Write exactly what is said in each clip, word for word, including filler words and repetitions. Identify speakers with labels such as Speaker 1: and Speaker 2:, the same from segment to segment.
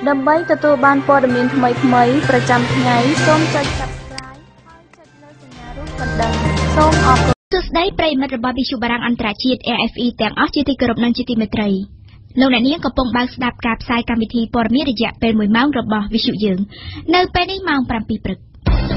Speaker 1: ដើម្បីទទួលបានព័ត៌មានថ្មីៗប្រចាំថ្ងៃសូមចុច Subscribe ហើយចុចលើសញ្ញារូបកណ្ដឹងសូមអរគុណសួស្តីប្រិយមិត្តរបស់វិទ្យុបារាំងអន្តរជាតិ A F E ទាំងអស់ជាទីគោរពនិងជាទីមេត្រីលោកអ្នកនាងកំពុងបើកស្ដាប់ការផ្សាយកម្មវិធីព័ត៌មានរយៈពេលមួយម៉ោងរបស់វិទ្យុយើងនៅពេលនេះម៉ោងប្រាំពីរព្រឹក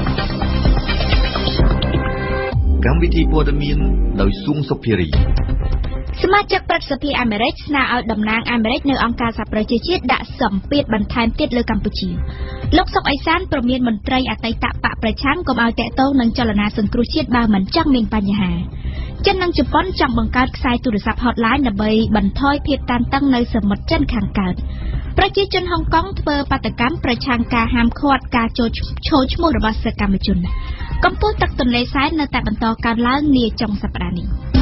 Speaker 2: កម្មវិធីព័ត៌មានដោយស៊ុងសុភារី
Speaker 1: សមាជិកព្រឹទ្ធសភាអាមេរិកស្នើឲ្យតំណាងអាមេរិកនៅអង្គការសហប្រជាជាតិដាក់សម្ពាធបន្ថែមទៀតលើកម្ពុជាលោកសុកអេសានព្រមានមន្ត្រីអតីតបកប្រឆាំងកុំឲ្យតាក់ទងនឹងចលនាសង្គ្រោះជាតិបើមិនចង់មានបញ្ហាចិននិងជប៉ុនចង់បង្កើតខ្សែទូរស័ព្ទ hotline ដើម្បីបន្ថយភាពតានតឹងនៅសមុទ្រចិនខាងកើតប្រជាជនហុងកុងធ្វើបាតកម្មប្រឆាំងការហាមឃាត់ការចូលឈរឈ្មោះរបស់សកម្មជនកម្ពុជាទឹកទន្លេសាបនៅតែបន្តកើនឡើងនាចុងសប្តាហ៍នេះ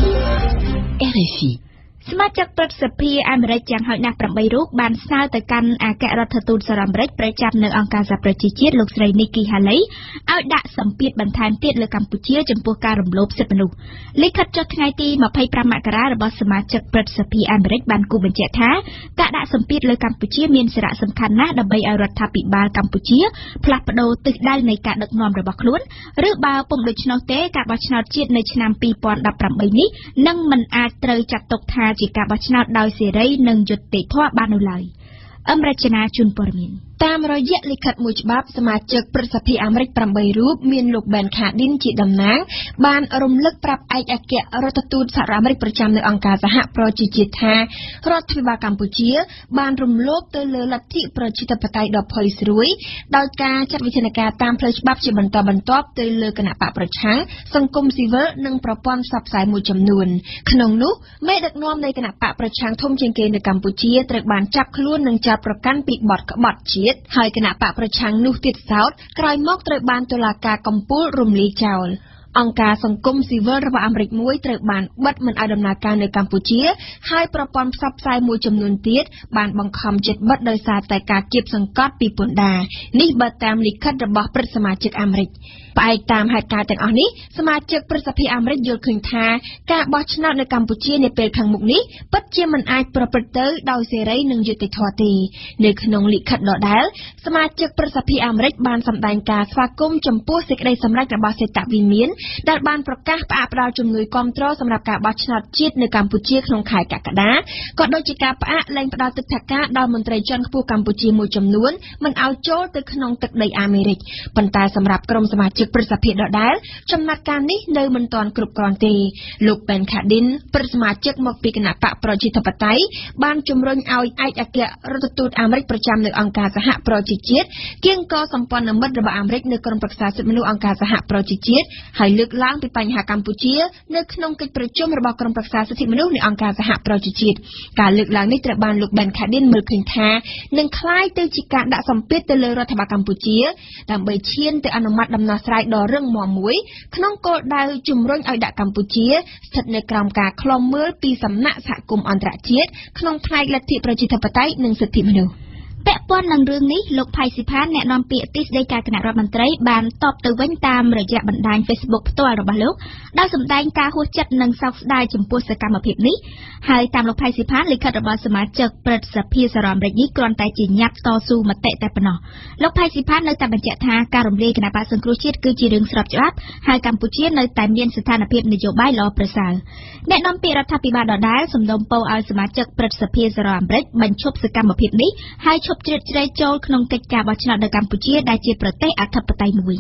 Speaker 1: R F I សមាជិកព្រឹទ្ធសភាអាមេរិកយ៉ាងហោចណាស់ប្រាំបីរូបបានស្នើទៅកាន់អគ្គរដ្ឋទូតសហរដ្ឋអាមេរិកប្រចាំនៅអង្គការសហប្រជាជាតិលោកស្រី Nikki Haley ឲ្យដាក់សម្ពាធបន្ថែមទៀតលើកម្ពុជាចំពោះការរំលោភសិទ្ធិមនុស្សលិខិតចុះថ្ងៃទីម្ភៃប្រាំមករារបស់សមាជិកព្រឹទ្ធសភាអាមេរិកបានគូបញ្ជាក់ថាការដាក់សម្ពាធលើកម្ពុជាមានសារៈសំខាន់ណាស់ដើម្បីឲ្យរដ្ឋាភិបាលកម្ពុជាផ្លាស់ប្ដូរទិសដៅនៃការដឹកនាំរបស់ខ្លួនឬបើពុំដូច្នោះទេការបោះឆ្នោតជាតិនៅឆ្នាំពីរពាន់ដប់ប្រាំបីនេះនឹងមិនអាចត្រូវចាត់ទុកថាជាការបោះឆ្នោតដោយសេរីនិងយុត្តិធម៌បាននោះឡើយអមរជនាជូនព័ត៌មានតាមរយៈលិខិតមួយច្បាប់សមាជិកព្រឹទ្ធសភាអាមេរិកប្រាំបីរូបមានលោក Ben Cardin ជាតំណាងបានរំលឹកប្រាប់ឯកអគ្គរដ្ឋទូតសហរដ្ឋអាមេរិកប្រចាំនៅអង្គការសហប្រជាជាតិថារដ្ឋាភិបាលកម្ពុជាបានរំលោភទៅលើលទ្ធិប្រជាធិបតេយ្យដ៏ផុយស្រួយដោយការចាត់វិធានការតាមផ្លូវច្បាប់ជាបន្តបន្ទាប់ទៅលើគណៈបកប្រឆាំងសង្គមស៊ីវិលនិងប្រព័ន្ធផ្សព្វផ្សាយមួយចំនួនក្នុងនោះមេដឹកនាំនៃគណៈបកប្រឆាំងធំជាងគេនៅកម្ពុជាត្រូវបានចាប់ខ្លួននិងចោទប្រកាន់ពីបទក្បត់ជាតិហើយគណៈបកប្រឆាំងនោះទៀតសោតក្រោយមកត្រូវបានតុលាការកំពូលរំលាយចោលអង្គការសង្គមស៊ីវិលរបស់អាមេរិកមួយត្រូវបានបិទមិនឲ្យដំណើរការនៅកម្ពុជាហើយប្រព័ន្ធផ្សព្វផ្សាយមួយចំនួនទៀតបានបង្ខំចិត្តបិទដោយសារតែការគៀបសង្កត់ពីពន្ធដារនេះបើតាមលិខិតរបស់ព្រឹទ្ធសមាជិកអាមេរិកផ្អែកតាមហេតុការណ៍ទាំងអស់នេះសមាជិកព្រឹទ្ធសភាអាមេរិកយល់ឃើញថាការបោះឆ្នោតនៅកម្ពុជានាពេលខាងមុខនេះពិតជាមិនអាចប្រព្រឹត្តទៅដោយសេរីនិងយុត្តិធម៌ទេនៅក្នុងលិខិតដដែលសមាជិកព្រឹទ្ធសភាអាមេរិកបានសម្ដែងការស្វាគមន៍ចំពោះសេចក្តីសម្រេចរបស់សេតវិមានដែលបានប្រកាសផ្អាកផ្ដល់ជំនួយគាំទ្រសម្រាប់ការបោះឆ្នោតជាតិនៅកម្ពុជាក្នុងខែកក្កដាក៏ដូចជាការផ្អាកលែងផ្ដល់ទឹកថាការដល់មន្ត្រីជាន់ខ្ពស់កម្ពុជាមួយចំនួនមិនឲ្យចូលទៅក្នុងទឹកដីអាមេរិកប៉ុន្តែសម្រាប់ក្រុមសមាជិកព្រឹទ្ធសភាដដែលចំណាត់ការនេះនៅមិនទាន់គ្រប់គ្រាន់ទេលោក Ben Cardin ព្រឹទ្ធសមាជិកមកពីគណៈបកប្រជាធិបតេយ្យបានជំរុញឲ្យឯកអគ្គរដ្ឋទូតអាមេរិកប្រចាំនៅអង្គការសហប្រជាជាតិគៀងកសម្ព័ន្ធមិត្តរបស់អាមេរិកនៅក្រុមប្រឹក្សាសិទ្ធិមនុស្សអង្គការសហប្រជាជាតិហើយលើកឡើងពីបញ្ហាកម្ពុជានៅក្នុងកិច្ចប្រជុំរបស់ក្រុមប្រឹក្សាសិទ្ធិមនុស្សនៃអង្គការសហប្រជាជាតិការលើកឡើងនេះត្រូវបានលោក Ben Cardin មើលឃើញថានឹងคล้ายទៅជាការដាក់សម្ពាធទៅលើរដ្ឋាភិបាលកម្ពុជាដើម្បីឈានទៅអនុម័តដំណោះស្រាយដ៏រឹងមាំមួយក្នុងគោលដៅជំរុញឲ្យដាក់កម្ពុជាស្ថិតនៅក្រោមការឃ្លាំមើលពីសំណាក់សហគមន៍អន្តរជាតិក្នុងផ្នែកលទ្ធិប្រជាធិបតេយ្យនិងសិទ្ធិមនុស្សពាក់ព័ន្ធនឹងរឿងនេះលោកផៃស៊ីផានអ្នកនាំពាក្យទីស្តីការគណៈរដ្ឋមន្ត្រីបានតបទៅវិញតាមរយៈបណ្ដាញ Facebook ផ្ទាល់របស់លោកដោយសម្ដែងការហួសចិត្តនិងសោកស្ដាយចំពោះសកម្មភាពនេះហើយតាមលោកផៃស៊ីផានលិខិតរបស់សមាជិកព្រឹទ្ធសភាសហរដ្ឋអាមេរិកនេះគ្រាន់តែជាញត្តិតស៊ូមតិតែប៉ុណ្ណោះលោកផៃស៊ីផាននៅតែបញ្ជាក់ថាការរំលាយគណៈបក្សសង្គ្រោះជាតិគឺជារឿងស្របច្បាប់ហើយកម្ពុជានៅតែមានស្ថានភាពនយោបាយល្អប្រសើរអ្នកនាំពាក្យរដ្ឋាភិបាលដដែលសំណូមពរឲ្យសមាជិកព្រឹទ្ធសភាសហរដ្ឋអាមេរិកបញ្ឈប់សកម្មភាពនេះហើយឈប់ជ្រៀតជ្រែកចូលក្នុងកិច្ចការបោះឆ្នោតនៅកម្ពុជាដែលជាប្រទេសអធិបតេយ្យមួយ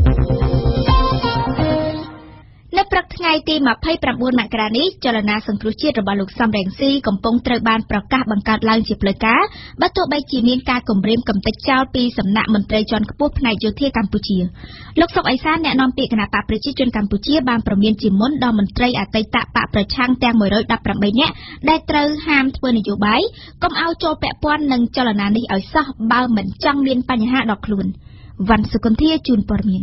Speaker 1: នៅព្រឹកថ្ងៃទីម្ភៃប្រាំបួនមករានេះចលនាសង្គ្រោះជាតិរបស់លោកសំរងស៊ីកំពុងត្រូវបានប្រកាសបង្កើតឡើងជាផ្លូវការបើទោះបីជាមានការគំរាមកំទេចចោលពីសំណាក់មន្ត្រីជាន់ខ្ពស់ផ្នែកយោធាកម្ពុជាលោកសុកអេសានអ្នកនាំពាក្យគណៈបកប្រជាជនកម្ពុជាបានប្រមានជាមុនដល់មន្ត្រីអតីតបកប្រឆាំងទាំងមួយរយដប់ប្រាំបីនាក់ដែលត្រូវហាមធ្វើនយោបាយកុំឲ្យចូលពាក់ព័ន្ធនឹងចលនានេះឲ្យសោះបើមិនចង់មានបញ្ហាដល់ខ្លួនវ៉ាន់សុគន្ធាជូនព័ត៌មាន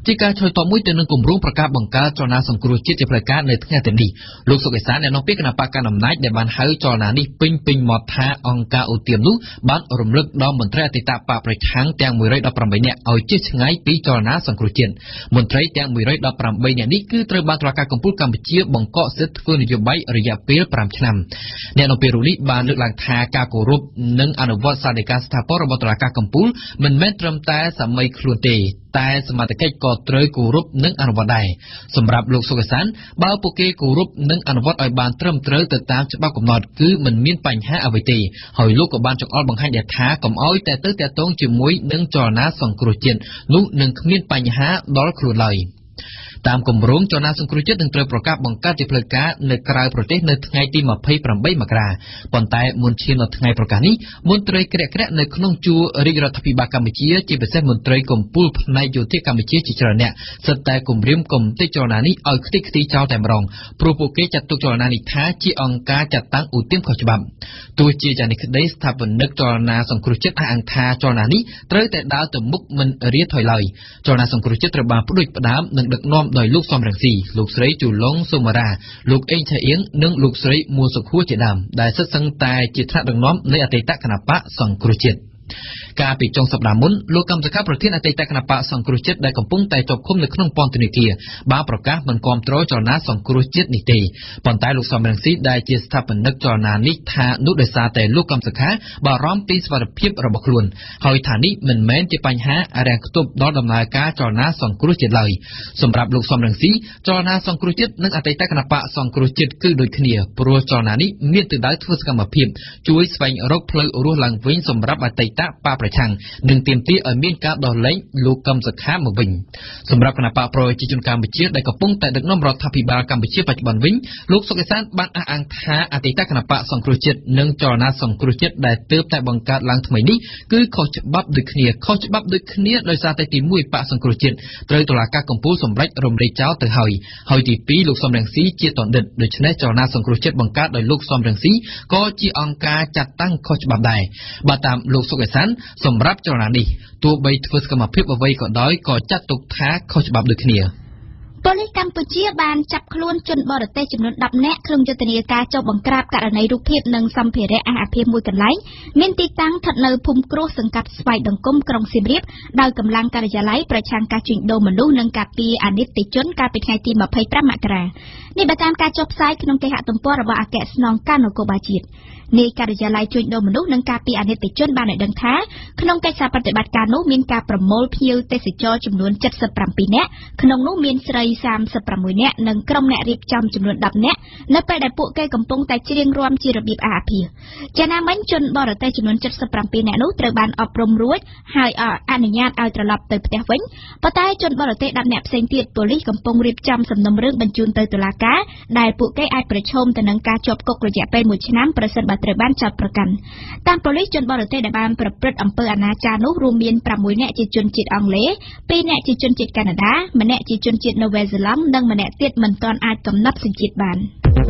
Speaker 3: ជាការឆ្លើយតបមួយទៅនឹងគម្រោងប្រកាសបង្កើតចលនាសង្គ្រោះជាតិជាផ្លូវការនៅថ្ងៃទីនេះលោកសុកអេសានអ្នកនាំពាក្យគណៈបកកណ្ដាលអំណាចដែលបានហៅចលនានេះពេញពេញមាត់ថាអង្គការអូទៀមនោះបានរំលឹកដល់មន្ត្រីអតីតបកប្រឆាំងទាំងមួយរយដប់ប្រាំបីនាក់ឲ្យជិះឆ្ងាយពីចលនាសង្គ្រោះជាតិមន្ត្រីទាំងមួយរយដប់ប្រាំបីនាក់នេះគឺត្រូវបានតុលាការកំពូលកម្ពុជាបង្កក់សិទ្ធិធ្វើនយោបាយរយៈពេលប្រាំឆ្នាំអ្នកនាំពាក្យរូនេះបានលើកឡើងថាការគោរពនិងអនុវត្តសាលដីកាស្ថាពររបស់តុលាការកំពូលមិនមែនត្រឹមតែសម័យខ្លួនទេតែសមត្ថកិច្ចក៏ត្រូវគោរពនិងអនុវត្តដែរសម្រាប់លោកសុកអេសានបើពួកគេគោរពនិងអនុវត្តឲ្យបានត្រឹមត្រូវទៅតាមច្បាប់កំណត់គឺមិនមានបញ្ហាអ្វីទេហើយលោកក៏បានចង្អុលបង្ហាញដែរថាកុំឲ្យតែទៅតាក់ទងជាមួយនឹងចលនាសង្គ្រោះជាតិនោះនឹងគ្មានបញ្ហាដល់ខ្លួនឡើយតាមគម្រោងចលនាសង្គ្រោះជាតិនឹងត្រូវប្រកាសបង្កើតជាផ្លូវការនៅក្រៅប្រទេសនៅថ្ងៃទីម្ភៃប្រាំបីមករាប៉ុន្តែមុនឈានដល់ថ្ងៃប្រកាសនេះមន្ត្រីក្រាក់ក្រាក់នៅក្នុងជួររាជរដ្ឋាភិបាលកម្ពុជាជាពិសេសមន្ត្រីកំពូលផ្នែកយោធាកម្ពុជាជាច្រើនអ្នកសិតតែគម្រាមកំទេចចលនានេះឲ្យខ្ទេចខ្ទីចោលតែម្ដងព្រោះពួកគេចាត់ទុកចលនានេះថាជាអង្គការចាត់តាំងឧទាមខុសច្បាប់ទោះជាយ៉ាងនេះក្តីស្ថាបនិកចលនាសង្គ្រោះជាតិអះអាងថាចលនានេះត្រូវតែដើរទៅមុខមិនរាថយឡើយចលនាសង្គ្រោះជាតិត្រូវបានផ្ដួចផ្ដើមនិងដឹកនាំដោយលោកសំរងស៊ីលោកស្រីជូឡុងសូម៉ារ៉ាលោកអេងឆៃអៀងនិងលោកស្រីមួសុខួរជាដើមដែលសិតសឹងតែជាថ្នាក់ដឹកនាំនៃអតីតគណបកសង្គ្រោះជាតិកាលពីចុងសប្តាហ៍មុនលោកកម្មសខាប្រធានអតីតគណបកសង្គ្រោះជាតិដែលកំពុងតែជាប់ឃុំនៅក្នុងពន្ធនាគារបានប្រកាសមិនគាំទ្រចលនាសង្គ្រោះជាតិនេះទេប៉ុន្តែលោកសំរងស៊ីដែលជាស្ថាបនិកចលនានេះថានោះដោយសារតែលោកកម្មសខាបារម្ភពីសុខភាពរបស់ខ្លួនហើយថានេះមិនមែនជាបញ្ហារាំងខ្ទប់ដល់ដំណើរការចលនាសង្គ្រោះជាតិឡើយសម្រាប់លោកសំរងស៊ីចលនាសង្គ្រោះជាតិនិងអតីតគណបកសង្គ្រោះជាតិគឺដូចគ្នាព្រោះចលនានេះមានទិសដៅធ្វើសកម្មភាពជួយស្វែងរកផ្លូវរស់ឡើងវិញសម្រាប់អតីតបកប្រឆាំងនិងទាមទារឲ្យមានការដោះលែងលោកកឹមសុខាមកវិញសម្រាប់គណៈបកប្រជាជនកម្ពុជាដែលកំពុងតែដឹកនាំរដ្ឋាភិបាលកម្ពុជាបច្ចុប្បន្នវិញលោកសុកអេសានបានអះអាងថាអតីតគណៈបកសង្គ្រោះជាតិនិងចលនាសង្គ្រោះជាតិដែលទើបតែបង្កើតឡើងថ្មីនេះគឺខុសច្បាប់ដូចគ្នាខុសច្បាប់ដូចគ្នាដោយសារតែទីមួយបកសង្គ្រោះជាតិត្រូវតុលាការកំពូលសម្រេចរំលែកចោលទៅហើយហើយទីពីរលោកសំរងស៊ីជាតណ្ឌិតដូច្នេះចលនាសង្គ្រោះជាតិបង្កើតដោយលោកសំរងស៊ីក៏ជាអង្គការចាត់តាំងខុសច្បាប់ដែរបើតាមលោកសុកអេសានសម្រាប់ចលនានេះទោះបីធ្វើសកម្មភាពអ្វីក៏ដោយក៏ចាត់ទុកថាខុសច្បាប់ដូចគ្នាប៉ូលីសកម្ពុជាបានចាប់ខ្លួនជនបរទេសចំនួនដប់នាក់ក្នុងយុទ្ធនាការចុះបង្ក្រាបករណីរូបភាពនិងសម្ភារៈអាសអាភាសមួយកន្លែងមានទីតាំងស្ថិតនៅភូមិគ្រោះសង្កាត់ស្វាយដង្គមក្រុងសៀមរាបដោយកម្លាំងការិយាល័យប្រឆាំងការជួញដូរមនុស្សនិងការពារអនិច្ចជនកាលពីថ្ងៃទីម្ភៃប្រាំមករានេះបើតាមការចុះផ្សាយក្នុងគេហទំព័ររបស់អគ្គស្នងការនគរបាលជាតិនៃការិយាល័យជួញដូរមនុស្សនិងការពារអនិច្ចជនបានឲ្យដឹងថាក្នុងកិច្ចសហប្រតិបត្តិការនោះមានការប្រមូលភ្ញៀវទេសចរចំនួន칠십ប្រាំពីរនាក់ក្នុងនោះមានស្រីសាមសិបប្រាំមួយនាក់និងក្រុមអ្នករៀបចំចំនួនដប់នាក់នៅពេលដែលពួកគេកំពុងតែច្រៀងរាំជារបៀបអាសអាភាសយ៉ាងណាមិញជនបរទេសចំនួន칠십ប្រាំពីរនាក់នោះត្រូវបានអប់រំរួចហើយអនុញ្ញាតឲ្យត្រឡប់ទៅផ្ទះវិញប៉ុន្តែជនបរទេសដប់នាក់ផ្សេងទៀតប៉ូលីសកំពុងរៀបចំសំណុំរឿងបញ្ជូនទៅតុលាការដែលពួកគេអាចប្រឈមទៅនឹងការជាប់គុករយៈពេលមួយឆ្នាំប្រសិនបើត្រូវបានចោទប្រកាន់តាមប៉ូលីសជនបរទេសដែលបានប្រព្រឹត្តអំពើអនាចារនោះរួមមានប្រាំមួយនាក់ជាជនជាតិអង់គ្លេសពីរនាក់ជាជនជាតិកាណាដាម្នាក់ជាជនជាតិនូវែលសេឡង់និងម្នាក់ទៀតមិនទាន់អាចកំណត់សញ្ជាតិបាន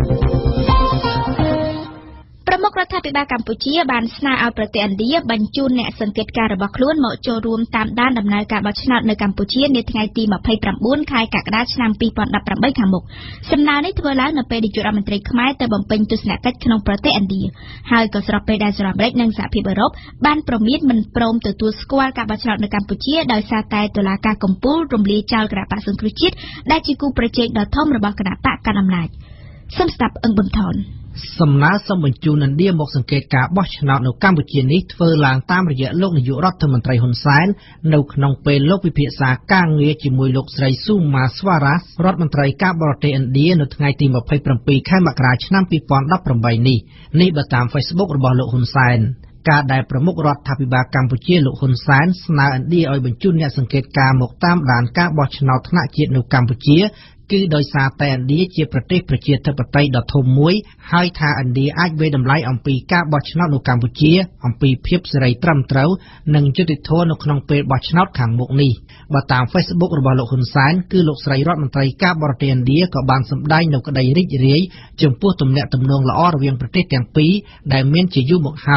Speaker 3: ប្រមុខរដ្ឋាភិបាលកម្ពុជាបានស្នើឲ្យប្រទេសឥណ្ឌាបញ្ជូនអ្នកសង្កេតការណ៍របស់ខ្លួនមកចូលរួមតាមដានដំណើរការបោះឆ្នោតនៅកម្ពុជានាថ្ងៃទីម្ភៃប្រាំបួនខែកក្កដាឆ្នាំពីរពាន់ដប់ប្រាំបីខាងមុខសំណើនេះធ្វើឡើងនៅពេលនាយករដ្ឋមន្ត្រីខ្មែរទៅបំពេញទស្សនកិច្ចក្នុងប្រទេសឥណ្ឌាហើយក៏ស្របពេលដែលសហរដ្ឋអាមេរិកនិងសហភាពអឺរ៉ុបបានប្រមានមិនព្រមទទួលស្គាល់ការបោះឆ្នោតនៅកម្ពុជាដោយសារតែតុលាការកំពូលរំលាយចោលគណៈបក្សសង្គ្រោះជាតិដែលជាគូប្រជែងដ៏ធំរបស់គណៈបកកណ្ដាលអំណាចសូមស្ដាប់អឹងប៊ុនថនសំណើសុំបញ្ជូនឥណ្ឌាមកសង្កេតការបោះឆ្នោតនៅកម្ពុជានេះធ្វើឡើងតាមរយៈលោកនាយករដ្ឋមន្ត្រីហ៊ុនសែននៅក្នុងពេលលោកពិភាក្សាការងារជាមួយលោកស្រីស៊ូម៉ាស្វារ៉ាសរដ្ឋមន្ត្រីការបរទេសឥណ្ឌានៅថ្ងៃទីម្ភៃប្រាំពីរខែមករាឆ្នាំពីរពាន់ដប់ប្រាំបីនេះនេះបើតាម Facebook របស់លោកហ៊ុនសែនការដែលប្រមុខរដ្ឋាភិបាលកម្ពុជាលោកហ៊ុនសែនស្នើឥណ្ឌាឲ្យបញ្ជូនអ្នកសង្កេតការណ៍មកតាមដានការបោះឆ្នោតថ្នាក់ជាតិនៅកម្ពុជាគឺដោយសារតែឥណ្ឌាជាប្រទេសប្រជាធិបតេយ្យដ៏ធំមួយហើយថាឥណ្ឌាអាចវាយតម្លៃអំពីការបោះឆ្នោតនៅកម្ពុជាអំពីភាពសេរីត្រឹមត្រូវនិងយុត្តិធម៌នៅក្នុងពេលបោះឆ្នោតខាងមុខនេះបើតាម Facebook របស់លោកហ៊ុនសែនគឺលោកស្រីរដ្ឋមន្ត្រីការបរទេសឥណ្ឌាក៏បានសម្ដែងនូវក្តីរីករាយចំពោះទំនាក់ទំនងល្អរវាងប្រទេសទាំងពីរដែលមានជាយូរមកហើយ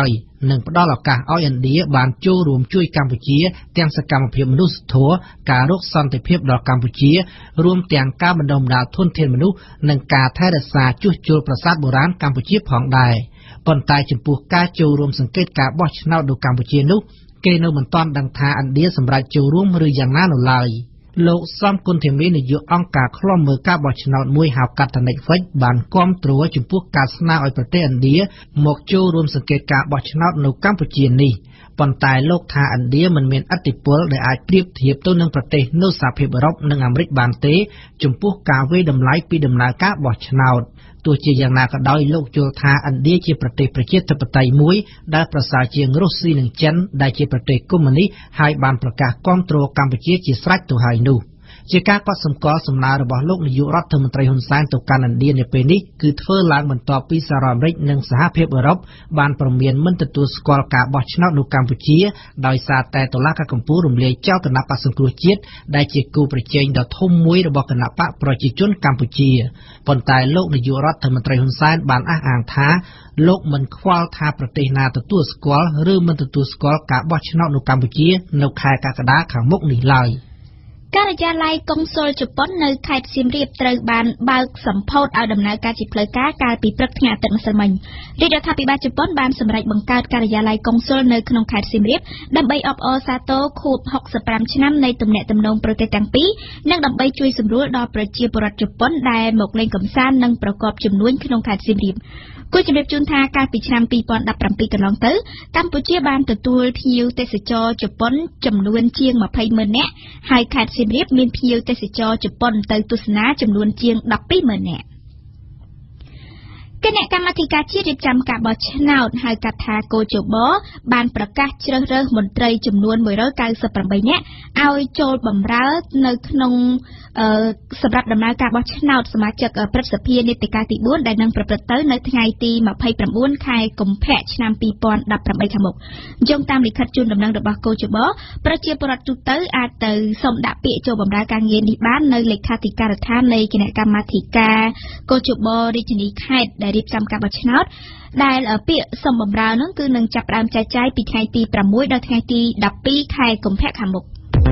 Speaker 4: និងផ្ដល់ឱកាសឲ្យឥណ្ឌាបានចូលរួមជួយកម្ពុជាទាំងសកម្មភាពមនុស្សធម៌ការរកសន្តិភាពដល់កម្ពុជារួមទាំងការបណ្ដុះបណ្ដាលធនធានមនុស្សនិងការថែរក្សាជួសជុលប្រាសាទបុរាណកម្ពុជាផងដែរប៉ុន្តែចំពោះការចូលរួមសង្កេតការបោះឆ្នោតនៅកម្ពុជានោះគេនៅមិនទាន់ដឹងថាឥណ្ឌាសម្រាប់ចូលរួមឬយ៉ាងណានៅឡើយលោកសំគុណធីមីនាយកអង្គការឃ្លាំមើលការបោះឆ្នោតមួយហៅកាត់ Netflix បានគាំទ្រចំពោះការស្នើឲ្យប្រទេសឥណ្ឌាមកចូលរួមសង្កេតការបោះឆ្នោតនៅកម្ពុជានេះប៉ុន្តែលោកថាឥណ្ឌាមិនមានឥទ្ធិពលដែលអាចប្រៀបធៀបទៅនឹងប្រទេសនៅសហភាពអឺរ៉ុបនិងអាមេរិកបានទេចំពោះការវាយតម្លៃពីដំណើរការបោះឆ្នោតទោះជាយ៉ាងណាក៏ដោយលោកយល់ថាឥណ្ឌាជាប្រទេសប្រជាធិបតេយ្យមួយដែលប្រសើរជាងរុស្ស៊ីនិងចិនដែលជាប្រទេសកុម្មុយនីសហើយបានប្រកាសគាំទ្រកម្ពុជាជាស្រេចទៅហើយនោះជាការកត់សម្គាល់សំណើរបស់លោកនាយករដ្ឋមន្ត្រីហ៊ុនសែនទៅកាន់ឥណ្ឌានៅពេលនេះគឺធ្វើឡើងបន្ទាប់ពីសហរដ្ឋអាមេរិកនិងសហភាពអឺរ៉ុបបានព្រមានមិនទទួលស្គាល់ការបោះឆ្នោតនៅកម្ពុជាដោយសារតែតុលាការកំពូលរំលាយចោលគណៈបក្សសង្គ្រោះជាតិដែលជាគូប្រជែងដ៏ធំមួយរបស់គណៈបកប្រជាជនកម្ពុជាប៉ុន្តែលោកនាយករដ្ឋមន្ត្រីហ៊ុនសែនបានអះអាងថាលោកមិនខ្វល់ថាប្រទេសណាទទួលស្គាល់ឬមិនទទួលស្គាល់ការបោះឆ្នោតនៅកម្ពុជានៅខែកក្កដាខាងមុខនេះឡើយ
Speaker 1: ការិយាល័យកុងស៊ុលជប៉ុននៅខេត្តសៀមរាបត្រូវបានបើកសម្ពោធឲ្យដំណើរការជាផ្លូវការកាលពីព្រឹកថ្ងៃអាទិត្យម្សិលមិញរាជរដ្ឋាភិបាលជប៉ុនបានសម្រេចបង្កើតការិយាល័យកុងស៊ុលនៅក្នុងខេត្តសៀមរាបដើម្បីអបអរសាទរខួបហុកសិបប្រាំឆ្នាំនៃទំនាក់ទំនងប្រទេសទាំងពីរនិងដើម្បីជួយសម្រួលដល់ប្រជាពលរដ្ឋជប៉ុនដែលមកលេងកម្សាន្តនិងប្រកបជំនួញក្នុងខេត្តសៀមរាបគួរជម្រាបជូនថាកាលពីឆ្នាំពីរពាន់ដប់ប្រាំពីរកន្លងទៅកម្ពុជាបានទទួលភ្ញៀវទេសចរជប៉ុនចំនួនជាងម្ភៃម៉ឺននាក់ហើយខេត្តសៀមរាបមានភ្ញៀវទេសចរជប៉ុនទៅទស្សនាចំនួនជាងដប់ពីរម៉ឺននាក់គណៈកម្មាធិការជាតិរៀបចំការបោះឆ្នោតហៅកាត់ថាកោជបបានប្រកាសជ្រើសរើសមន្ត្រីចំនួនមួយរយកៅសិបប្រាំបីនាក់ឲ្យចូលបម្រើនៅក្នុងសម្រាប់ដំណើរការបោះឆ្នោតសមាជិកព្រឹទ្ធសភានីតិកាលទីបួនដែលនឹងប្រព្រឹត្តទៅនៅថ្ងៃទីម្ភៃប្រាំបួនខែកុម្ភៈឆ្នាំពីរពាន់ដប់ប្រាំបីខាងមុខយោងតាមលិខិតជូនដំណឹងរបស់កោជបប្រជាពលរដ្ឋទូទៅអាចទៅសូមដាក់ពាក្យចូលបម្រើការងារនេះបាននៅលេខាធិការដ្ឋាននៃគណៈកម្មាធិការកោជបរាជធានីខេត្តរៀបចំការបោះឆ្នោតដែលពាក្យសុំបម្រើនោះគឺនឹងចាប់ផ្ដើមចែកចាយពីថ្ងៃទីប្រាំមួយដល់ថ្ងៃទីដប់ពីរខែកុម្ភៈខាងមុខ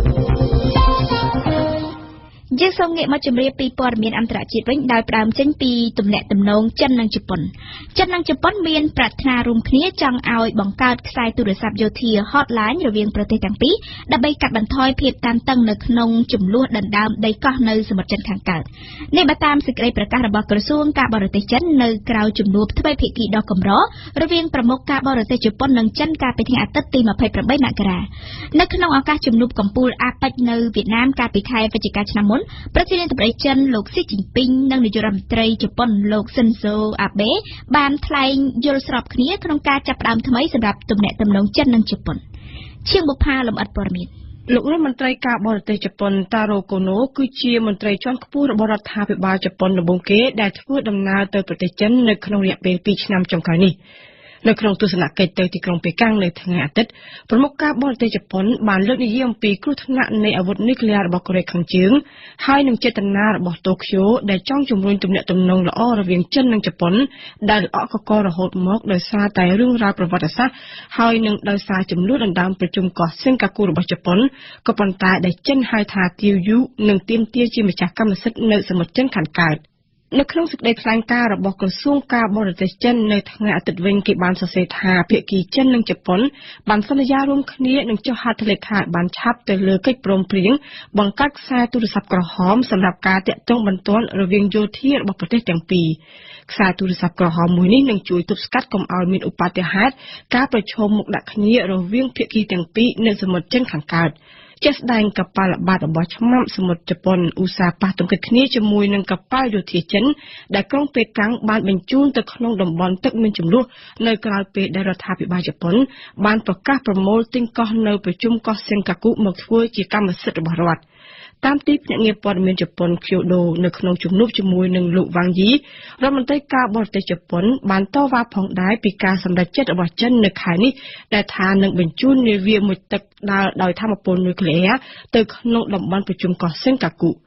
Speaker 1: យើងសូមងាកមកជម្រាបពីព័ត៌មានអន្តរជាតិវិញដោយផ្ដើមចេញពីទំនាក់ទំនងចិននិងជប៉ុនចិននិងជប៉ុនមានប្រាថ្នារួមគ្នាចង់ឲ្យបង្កើតខ្សែទូរស័ព្ទយោធា hotline រវាងប្រទេសទាំងពីរដើម្បីកាត់បន្ថយភាពតានតឹងនៅក្នុងចំនួនដណ្ដើមដីកោះនៅសមុទ្រចិនខាងកើតនេះបើតាមសេចក្តីប្រកាសរបស់ក្រសួងការបរទេសចិននៅក្រៅជំនួបទ្វេភាគីដ៏កម្ររវាងប្រមុខការបរទេសជប៉ុននិងចិនកាលពីថ្ងៃអាទិត្យទីម្ភៃប្រាំបីមករានៅក្នុងឱកាសជំនួបកំពូលអាប៉ិចនៅវៀតណាមកាលពីខែវិច្ឆិកាឆ្នាំមុនប្រធានាធិបតីចិនលោកស៊ីជីនពីងនិងនាយករដ្ឋមន្ត្រីជប៉ុនលោកស៊ិនហ្សូអាបេបានថ្លែងយល់ស្របគ្នាក្នុងការចាប់ផ្ដើមថ្មីសម្រាប់ទំនាក់ទំនងចិននិងជប៉ុនជាងបុប្ផាលំអិតព័ត៌មាន
Speaker 5: លោករដ្ឋមន្ត្រីការបរទេសជប៉ុនតារ៉ូកូណូគឺជាមន្ត្រីជាន់ខ្ពស់របស់រដ្ឋាភិបាលជប៉ុនដំបូងគេដែលធ្វើដំណើរទៅប្រទេសចិននៅក្នុងរយៈពេលពីរឆ្នាំចុងក្រោយនេះនៅក្នុងទស្សនកិច្ចទៅទីក្រុងប៉េកាំងនៅថ្ងៃអាទិត្យប្រមុខការបរទេសជប៉ុនបានលើកនិយាយអំពីគ្រោះថ្នាក់នៃអាវុធនុយក្លេអ៊ែររបស់កូរ៉េខាងជើងហើយនឹងចេតនារបស់តូក្យូដែលចង់ជំរុញទំនាក់ទំនងល្អរវាងចិននិងជប៉ុនដែលល្អក់កកររហូតមកដោយសារតែរឿងរ៉ាវប្រវត្តិសាស្ត្រហើយនឹងដោយសារចំនួនដណ្ដើមប្រជុំកោះសិង្កាគូរបស់ជប៉ុនក៏ប៉ុន្តែដែលចិនហៅថាទាវយូនឹងទាមទារជាម្ចាស់កម្មសិទ្ធិនៅសមុទ្រចិនខាងកើតនៅក្នុងសេចក្តីថ្លែងការណ៍របស់ក្រសួងការបរទេសចិននៅថ្ងៃអាទិត្យវិញគេបានសរសេរថាភាគីចិននិងជប៉ុនបានសន្យារួមគ្នានឹងចុះហត្ថលេខាបានឆាប់ទៅលើកិច្ចព្រមព្រៀងបង្កើតខ្សែទូរស័ព្ទក្រហមសម្រាប់ការតាក់ទងបន្ទាន់រវាងយោធារបស់ប្រទេសទាំងពីរខ្សែទូរស័ព្ទក្រហមមួយនេះនឹងជួយទប់ស្កាត់កុំឲ្យមានឧបទ្ទហេតុការប្រឈមមុខដាក់គ្នារវាងភាគីទាំងពីរនៅសមុទ្រចិនខាងកើតជាស្ដែងកប៉ាល់បាតរបស់ឆ្មាំសមុទ្រជប៉ុនឧស្សាហ៍ប៉ះទង្គិចគ្នាជាមួយនឹងកប៉ាល់យោធាចិនដែលក្រុងប៉េកាំងបានបញ្ជូនទៅក្នុងតំបន់ទឹកមានជម្លោះនៅក្រៅពេលដែលរដ្ឋាភិបាលជប៉ុនបានប្រកាសប្រមូលទិញកោះនៅប្រជុំកោះសិង្កាគូមកធ្វើជាកម្មសិទ្ធិរបស់រដ្ឋតាមទីភ្នាក់ងារព័ត៌មានជប៉ុន Kyodo នៅក្នុងជំនួបជាមួយនឹងលោកវ៉ាងយីរដ្ឋមន្ត្រីការបរទេសជប៉ុនបានតវ៉ាផងដែរពីការសម្រេចចិត្តរបស់ចិននៅខែនេះដែលថានឹងបញ្ជូននាវាមុជទឹកដើរដោយថាមពលនុយក្លេអ៊ែរទៅក្នុងតំបន់ប្រជុំកោះសិង្កាគូ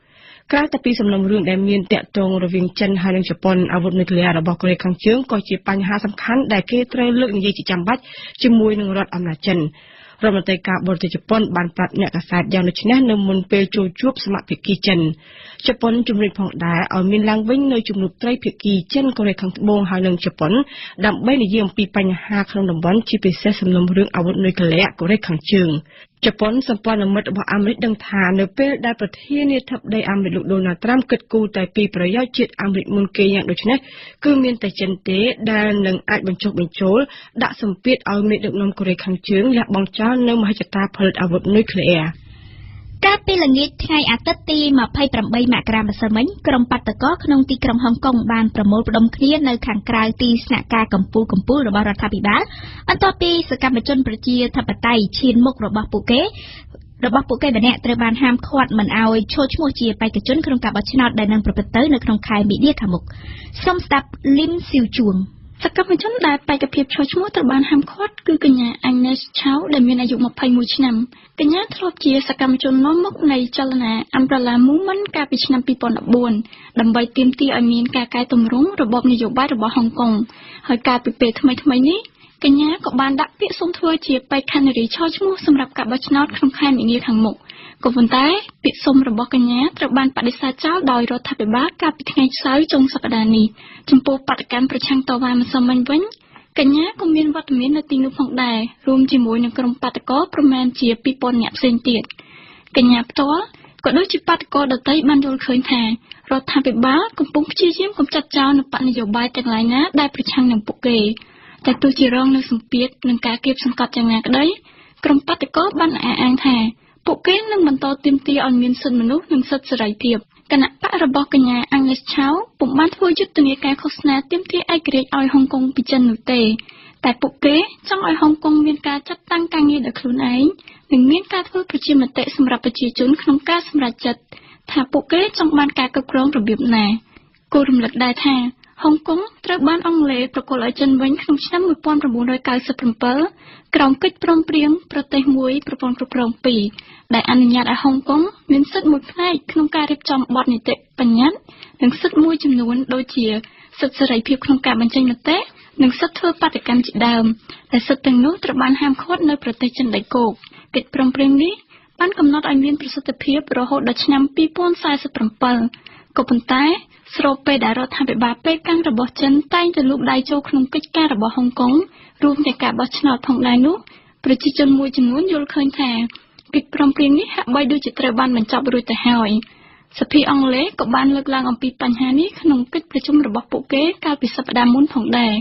Speaker 5: ក្រៅពីសំណុំរឿងដែលមានតាក់ទងរវាងចិនហើយនិងជប៉ុនអាវុធនុយក្លេអ៊ែររបស់កូរ៉េខាងជើងក៏ជាបញ្ហាសំខាន់ដែលគេត្រូវលើកនិយាយជាចាំបាច់ជាមួយនឹងរដ្ឋអំណាចចិនរដ្ឋមន្ត្រីការបរទេសជប៉ុនបានប្រាប់អ្នកកាសែតយ៉ាងដូចនេះនៅមុនពេលចូលជួបសមាភិកីចិនជប៉ុនជំរុញផងដែរឲ្យមានឡើងវិញនៅជំនួបត្រីភាគីចិនកូរ៉េខាងត្បូងហើយនិងជប៉ុនដើម្បីនិយាយអំពីបញ្ហាក្នុងតំបន់ជាពិសេសសំណុំរឿងអាវុធនុយក្លេអ៊ែរកូរ៉េខាងជើងជប៉ុនសម្ព័ន្ធមិត្តរបស់អាមេរិកដឹងថានៅពេលដែលប្រធានាធិបតីអាមេរិកលោកដូណាល់ត្រាំគិតគូរតែពីប្រយោជន៍ជាតិអាមេរិកមុនគេយ៉ាងដូចនេះគឺមានតែចិនទេដែលនឹងអាចបញ្ចុះបញ្ចូលដាក់សម្ពាធឲ្យមេដឹកនាំកូរ៉េខាងជើងលះបង់ចោលនៅមហិច្ឆតាផលិតអាវុធនុយក្លេអ៊ែរ
Speaker 1: កាលពីល្ងាចថ្ងៃអាទិត្យទីยี่สิบแปดមករាម្សិលមិញក្រុមបាតកោក្នុងទីក្រុងហុងកុងបានប្រមូលផ្ដុំគ្នានៅខាងក្រៅទីស្នាក់ការកម្ពុជាកម្ពុជារបស់រដ្ឋាភិបាលបន្ទាប់ពីសកម្មជនប្រជាធិបតេយ្យឈានមុខរបស់ពួកគេរបស់ពួកគេម្នាក់ត្រូវបានហាមឃាត់មិនឲ្យចូលឈ្មោះជាបេក្ខជនក្នុងការបោះឆ្នោតដែលនឹងប្រព្រឹត្តទៅនៅក្នុងខែមីនាខាងមុខសូមស្ដាប់លីមស៊ីវជួងសកម្មជនដែលបេក្ខភាពចូលឈ្មោះត្រូវបានហាមឃាត់គឺកញ្ញាអាញ៉េសឆៅដែលមានអាយុยี่สิบเอ็ดឆ្នាំកញ្ញាធ្លាប់ជាសកម្មជននាំមុខនៃចលនា Umbrella Movement កាលពីឆ្នាំtwo thousand fourដើម្បីទាមទារឲ្យមានការកែតម្រង់របបនយោបាយរបស់ហុងកុងហើយកាលពីពេលថ្មីៗនេះកញ្ញាក៏បានដាក់ពាក្យសុំធ្វើជាបេក្ខនារីចូលឈ្មោះសម្រាប់ការបោះឆ្នោតក្នុងខែមីនាខាងមុខក៏ប៉ុន្តែពាក្យសុំរបស់កញ្ញាត្រូវបានបដិសេធចោលដោយរដ្ឋាភិបាលកាលពីថ្ងៃសៅរ៍ចុងសប្តាហ៍នេះចំពោះបដកម្មប្រឆាំងតវ៉ាម្សិលមិញវិញកញ្ញាក៏មានវត្តមាននៅទីនោះផងដែររួមជាមួយនឹងក្រុមបាតកោប្រមាណជាtwo thousandនាក់ផ្សេងទៀតកញ្ញាផ្ទាល់ក៏ដូចជាបាតកោដទៃបានយល់ឃើញថារដ្ឋាភិបាលកំពុងព្យាយាមកម្ចាត់ចោលនូវបកនយោបាយទាំងឡាយណាដែលប្រឆាំងនឹងពួកគេតែទោះជារងនៅសម្ពាធនឹងការគៀបសង្កត់យ៉ាងណាក្តីក្រុមបាតកោបានអះអាងថាពួកគេនឹងបន្តទាមទារឲ្យមានសិទ្ធិមនុស្សនិងសិទ្ធិសេរីភាពគណៈបករបស់កញ្ញាអាញ៉េសឆៅពុំបានធ្វើយុទ្ធនាការឃោសនាទាមទារឯករាជ្យឲ្យហុងកុងពីចិននោះទេតែពួកគេចង់ឲ្យហុងកុងមានការចាត់តាំងការងារដោយខ្លួនឯងនិងមានការធ្វើប្រជាមតិសម្រាប់ប្រជាជនក្នុងការសម្រេចចិត្តថាពួកគេចង់បានការគ្រប់គ្រងរបៀបណាគួររំលឹកដែរថាហុងកុងត្រូវបានអង់គ្លេសប្រគល់ឲ្យចិនវិញក្នុងឆ្នាំnineteen ninety-sevenក្រោមកិច្ចព្រមព្រៀងប្រទេសមួយប្រព័ន្ធគ្រប់គ្រងពីរដែលអនុញ្ញាតឲ្យហុងកុងមានសិទ្ធិមួយផ្នែកក្នុងការរៀបចំបទនីតិបញ្ញត្តិនិងសិទ្ធិមួយចំនួនដូចជាសិទ្ធិសេរីភាពក្នុងការបញ្ចេញមតិនិងសិទ្ធិធ្វើបាតកម្មជាដើមតែសិទ្ធិទាំងនោះត្រូវបានហាមឃាត់នៅប្រទេសចិនដីគោកកិច្ចព្រមព្រៀងនេះបានកំណត់ឲ្យមានប្រសិទ្ធភាពរហូតដល់ឆ្នាំtwo thousand forty-sevenក៏ប៉ុន្តែស្របពេលដែលរដ្ឋាភិបាលពេលកាំងរបស់ចិនតែងតែលូកដៃចូលក្នុងកិច្ចការរបស់ហុងកុងរួមទាំងការបោះឆ្នោតផងដែរនោះប្រជាជនមួយចំនួនយល់ឃើញថាកិច្ចព្រមព្រៀងនេះហាក់បីដូចជាត្រូវបានបញ្ចប់រួចទៅហើយសភាអង់គ្លេសក៏បានលើកឡើងអំពីបញ្ហានេះក្នុងកិច្ចប្រជុំរបស់ពួកគេកាលពីសប្តាហ៍មុនផងដែរ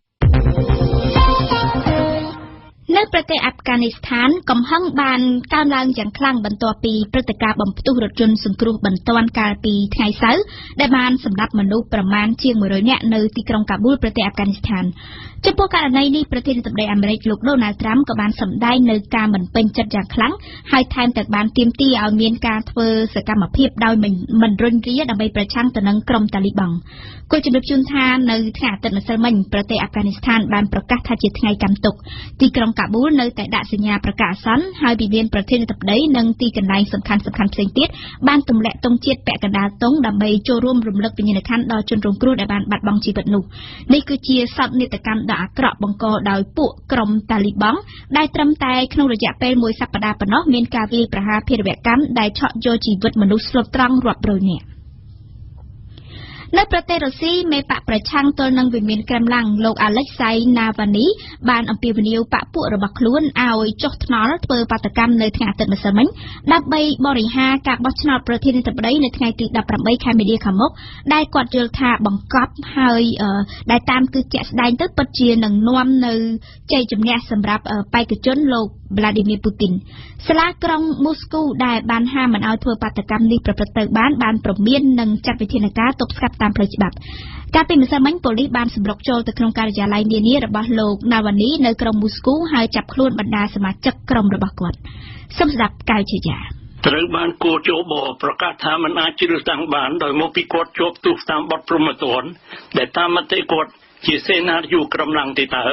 Speaker 1: នៅប្រទេសអាហ្វហ្គានីស្ថានកំហឹងបានកើនឡើងយ៉ាងខ្លាំងបន្ទាប់ពីព្រឹត្តិការណ៍បំផ្ទុះរថយន្តសង្គ្រោះបន្ទាន់កាលពីថ្ងៃសៅរ៍ដែលបានសម្លាប់មនុស្សប្រមាណជាងone hundredនាក់នៅទីក្រុងកាប៊ូលប្រទេសអាហ្វហ្គានីស្ថានចំពោះករណីនេះប្រធានាធិបតីអាមេរិកលោកដូណាល់ត្រាំក៏បានសម្ដែងនៅការមិនពេញចិត្តយ៉ាងខ្លាំងហើយថែមទាំងបានទាមទារឲ្យមានការធ្វើសកម្មភាពដោយមិនរុញរាដើម្បីប្រឆាំងទៅនឹងក្រុមតាលីបង់គួរជំរាបជូនថានៅថ្ងៃអាទិត្យម្សិលមិញប្រទេសអាហ្វហ្គានីស្ថានបានប្រកាសថាជាថ្ងៃកាន់ទុក្ខទីក្រុងកាប៊ូលនៅតែដាក់សញ្ញាប្រកាសអាសន្នហើយវិមានប្រធានាធិបតីនិងទីកន្លែងសំខាន់ៗផ្សេងទៀតបានទម្លាក់ទង់ជាតិពាក់កណ្ដាលទង់ដើម្បីចូលរួមរំលឹកវិញ្ញាណក្ខន្ធដល់ជនរងគ្រោះដែលបានបាត់បង់ជីវិតនោះនេះគឺជាសោកនាដកម្មដ៏អាក្រក់បង្កដោយពួកក្រុមតាលីបង់ដែលត្រឹមតែក្នុងរយៈពេលមួយសប្តាហ៍ប៉ុណ្ណោះមានការវាយប្រហារភេរវកម្មដែលឆក់យកជីវិតមនុស្សស្លុតត្រង់រាប់រយនាក់នៅប្រទេសរុស្ស៊ីមេបកប្រឆាំងទល់នឹងវិមានក្រែមឡាំងលោកអាឡិចសៃណាវ៉ានីបានអំពាវនាវបកពួករបស់ខ្លួនឲ្យចុះថ្នល់ធ្វើបាតកម្មនៅថ្ងៃអាទិត្យម្សិលមិញដើម្បីបរិហារការបោះឆ្នោតប្រធានាធិបតីនៅថ្ងៃទីeighteenខែមីនាខាងមុខដែលគាត់យល់ថាបង្កប់ហើយដែលតាមគឺជាក់ស្ដែងទៅពិតជានឹងនាំនៅជ័យជំនះសម្រាប់បេក្ខជនលោកVladimir Putin សាលាក្រុងមូស្គូដែលបានហាមមិនឲ្យធ្វើបាតកម្មនេះប្រព្រឹត្តទៅបានបានព្រមាននឹងចាត់វិធានការទប់ស្កាត់តាមផ្លូវច្បាប់កាលពីម្សិលមិញប៉ូលីសបានសម្រុកចូលទៅក្នុងការិយាល័យនានារបស់លោកណាវ៉ានីនៅក្រុងមូស្គូហើយចាប់ខ្លួនបណ្ដាសមាជិកក្រុមរបស់គាត់សូមស្ដាប់កៅជាយ៉ា
Speaker 6: ត្រូវបានគោចោបប្រកាសថាមិនអាចជ្រើសតាំងបានដោយមកពីគាត់ជាប់ទោសតាមបទព្រហ្មទណ្ឌដែលតាមមតិគាត់ជាសេនាធិយុក្រុមឡាំងទីតើ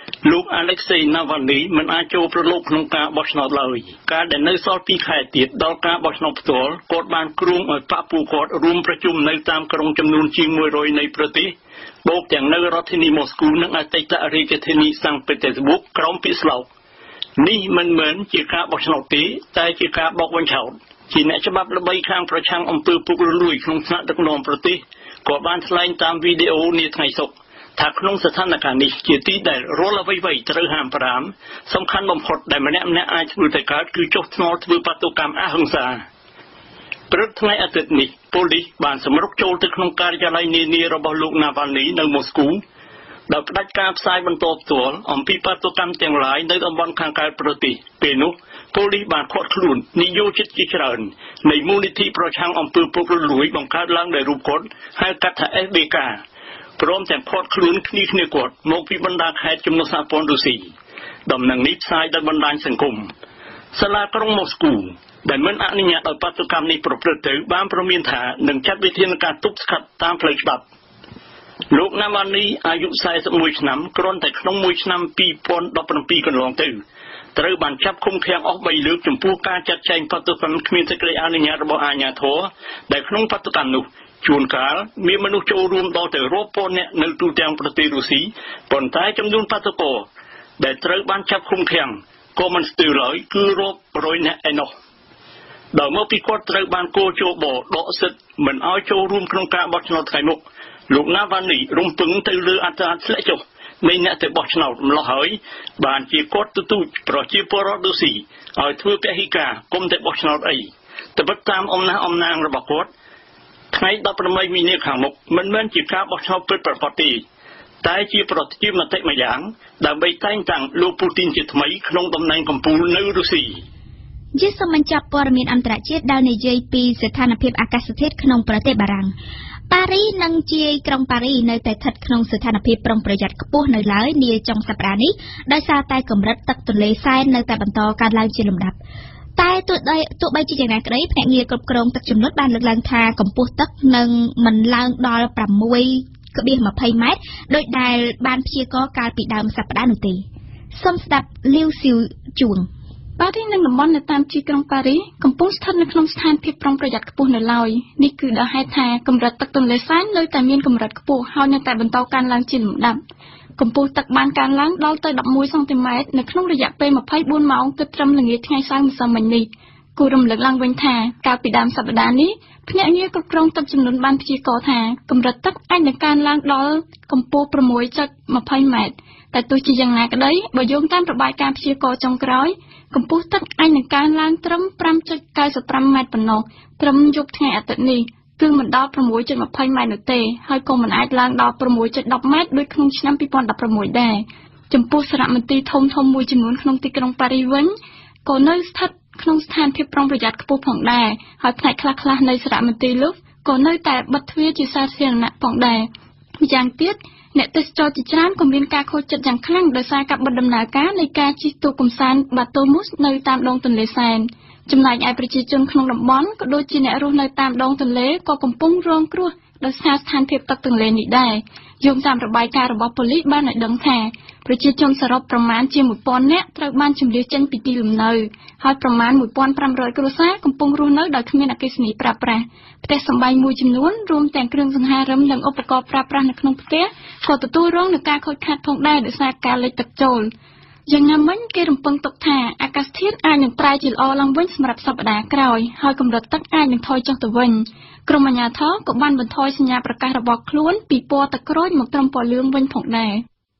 Speaker 6: លោក Alexei Navalny មិនអាចចូលប្រឡូកក្នុងការបោះឆ្នោតឡើយការដែលនៅសល់ពីរខែទៀតដល់ការបោះឆ្នោតផ្ទាល់គាត់បានគ្រោងឲ្យបកពួកគាត់រួមប្រជុំនៅតាមក្រុងចំនួនជាងមួយរយនៃប្រទេសបូកទាំងនៅរដ្ឋធានីម៉ូស្គូនិងអតីតរាជធានីសាំងពេតេស្ប៊ុកក្រោមពាក្យស្លោកនេះមិនមែនជាការបោះឆ្នោតទេតែជាការបោកបញ្ឆោតជាអ្នកច្បាប់ល្បីខាងប្រឆាំងអំពើពុករលួយក្នុងថ្នាក់ដឹកនាំប្រទេសក៏បានថ្លែងតាមវីដេអូនាថ្ងៃសុក្រថាក្នុងស្ថានភាពនេះជាទីដែលរាល់អ្វីៗត្រូវហាមប្រាមសំខាន់បំផុតដែលម្នាក់ម្នាក់អាចធ្វើទៅកើតគឺចុះថ្នល់ធ្វើបាតុកម្មអហិង្សាព្រឹកថ្ងៃអាទិត្យនេះប៉ូលីសបានសម្រុកចូលទៅក្នុងការិយាល័យនានារបស់លោក Navalny នៅម៉ូស្គូដោយផ្ដាច់ការផ្សាយបន្តផ្ទាល់អំពីបាតុកម្មទាំងឡាយនៅតំបន់ខាងកើតប្រទេសពេលនោះប៉ូលីសបានឃាត់ខ្លួននិយោជិតជាច្រើននៃមូលនិធិប្រឆាំងអំពើពុករលួយបង្កើតឡើងដោយរូបគាត់ហៅកាត់ថា เอส บี เค ព្រមទាំងឃាត់ខ្លួនគ្នាគ្នាគាត់មកពីបណ្ដាខេត្តជំនួសសហព័ន្ធរុស្ស៊ីដំណឹងនេះផ្សាយដោយបណ្ដាញសង្គមសាលាក្រុងម៉ូស្គូដែលមិនអនុញ្ញាតឲ្យបាតុកម្មនេះប្រព្រឹត្តទៅបានព្រមានថានឹងចាត់វិធានការទប់ស្កាត់តាមផ្លូវច្បាប់លោក Navalny អាយុសែសិបមួយឆ្នាំគ្រាន់តែក្នុងមួយឆ្នាំពីរពាន់ដប់ប្រាំពីរកន្លងទៅត្រូវបានចាប់ឃុំឃាំងអស់បីលើកចំពោះការចាត់ចែងបាតុកម្មគ្មានសេចក្តីអនុញ្ញាតរបស់អាជ្ញាធរដែលក្នុងបាតុកម្មនោះជួនកាលមានមនុស្សចូលរួមដល់ទៅរាប់ពាន់នាក់នៅទូទាំងប្រទេសរុស្ស៊ីប៉ុន្តែចំនួនបាតុករដែលត្រូវបានចាប់ឃុំឃាំងក៏មិនស្ទើរឡើយគឺរាប់រយនាក់ឯណោះដោយមកពីគាត់ត្រូវបានកោជបដកសិទ្ធិមិនឲ្យចូលរួមក្នុងការបោះឆ្នោតថ្ងៃមុខលោក Navalny រំពឹងទៅលើអត្រាធ្លាក់ចុះនៃអ្នកទៅបោះឆ្នោតម្ល៉េះហើយបានជាគាត់ទទូចប្រជាពលរដ្ឋរុស្ស៊ីឲ្យធ្វើពហិការគុំតែបោះឆ្នោតអីត្បិតតាមអំណះអំណាងរបស់គាត់ថ្ងៃដប់ប្រាំមីនាខាងមុខមិនមែនជាការបោះឆ្នោតពិតប្រាកដទេតែជាប្រតិកម្មមតិមួយយ៉ាងដើម្បីតែងតាំងលោកពូទីនជាថ្មីក្នុងតំណែងកំពូលនៅរុស្ស៊ី
Speaker 1: ជាសបញ្ចប់ព័ត៌មានអន្តរជាតិដែលនិយាយពីស្ថានភាពអាកាសធាតុក្នុងប្រទេសបារាំងប៉ារីនិងជាយក្រុងប៉ារីនៅតែស្ថិតក្នុងស្ថានភាពប្រុងប្រយ័ត្នខ្ពស់នៅឡើយនាចុងសប្តាហ៍នេះដោយសារតែកម្រិតទឹកទន្លេសែននៅតែបន្តកើនឡើងជាលំដាប់តែទោះបីទោះបីជាយ៉ាងណាក្តីភ្នាក់ងារគ្រប់គ្រងទឹកជំនន់បានលើកឡើងថាកម្ពស់ទឹកនឹងមិនឡើងដល់ប្រាំមួយ ក្បៀស ម្ភៃ ម៉ែត្រដោយដែលបានព្យាករណ៍កាលពីដើមសប្តាហ៍នោះទេសូមស្ដាប់លាវស៊ីវជួងប៉ារីនិងតំបន់នៅតាមទីក្រុងប៉ារីកំពុងស្ថិតនៅក្នុងស្ថានភាពប្រុងប្រយ័ត្នខ្ពស់នៅឡើយនេះគឺដោយហេតុថាកម្រិតទឹកទន្លេសាបនៅតែមានកម្រិតខ្ពស់ហើយនៅតែបន្តកើនឡើងជាលំដាប់កម្ពស់ទឹកបានកើនឡើងដល់ទៅដប់មួយសង់ទីម៉ែត្រនៅក្នុងរយៈពេលម្ភៃបួនម៉ោងគិតត្រឹមល្ងាចថ្ងៃសៅរ៍ម្សិលមិញនេះគួររំលឹកឡើងវិញថាកាលពីដើមសប្តាហ៍នេះភ្នាក់ងារគ្រប់គ្រងទឹកជំនន់បានព្យាករណ៍ថាកម្រិតទឹកអាចនឹងកើនឡើងដល់កម្ពស់ប្រាំមួយចុចម្ភៃ ម៉ែត្រតែទោះជាយ៉ាងណាក្តីបើយោងតាមរបាយការណ៍ព្យាករណ៍ចុងក្រោយកម្ពស់ទឹកអាចនឹងកើនឡើងត្រឹមប្រាំចុចកៅសិបប្រាំ ម៉ែត្រប៉ុណ្ណោះត្រឹមយប់ថ្ងៃអាទិត្យនេះគឺមិនដល់ប្រាំមួយចុចម្ភៃ ម៉ែត្រនោះទេហើយក៏មិនអាចឡើងដល់ប្រាំមួយចុចដប់ ម៉ែត្រដូចក្នុងឆ្នាំពីរពាន់ដប់ប្រាំមួយដែរចំពោះសារមន្ទីរធំធំមួយចំនួនក្នុងទីក្រុងប៉ារីវិញក៏នៅស្ថិតក្នុងស្ថានភាពប្រុងប្រយ័ត្នខ្ពស់ផងដែរហើយផ្នែកខ្លះៗនៃសារមន្ទីរលូហ្វក៏នៅតែបិទទ្វារជាសាធារណៈផងដែរម្យ៉ាងទៀតអ្នកទេសចរជាច្រើនក៏មានការខូចចិត្តយ៉ាងខ្លាំងដោយសារការបិទដំណើរការនៃការជិះទូកកម្សាន្តបាតូមូសនៅតាមដងទន្លេសែនចំណែកឯប្រជាជនក្នុងតំបន់ក៏ដូចជាអ្នករស់នៅតាមដងទន្លេក៏កំពុងរងគ្រោះដោយសារស្ថានភាពទឹកទន្លេនេះដែរយោងតាមរបាយការណ៍របស់ប៉ូលីសបានឲ្យដឹងថាប្រជាជនសរុបប្រមាណជាមួយពាន់នាក់ត្រូវបានជម្លៀសចេញពីទីលំនៅហើយប្រមាណមួយពាន់ប្រាំរយគ្រួសារកំពុងរស់នៅដោយគ្មានអគ្គិសនីប្រើប្រាស់ផ្ទះសម្បែងមួយចំនួនរួមទាំងគ្រឿងសង្ហារិមនិងឧបករណ៍ប្រើប្រាស់នៅក្នុងផ្ទះក៏ទទួលរងនឹងការខូចខាតផងដែរដោយសារការលិចទឹកចូលយ៉ាងណាមិញគេរំពឹងទុកថាអាកាសធាតុអាចនឹងប្រែជាល្អឡើងវិញសម្រាប់សប្តាហ៍ក្រោយហើយកម្រិតទឹកអាចនឹងថយចុះទៅវិញក្រុមអាជ្ញាធរក៏បានបន្ថយសញ្ញាប្រកាសរបស់ខ្លួនពីពណ៌ទឹកក្រូចមកត្រឹមពណ៌លឿងវិញផងដែរ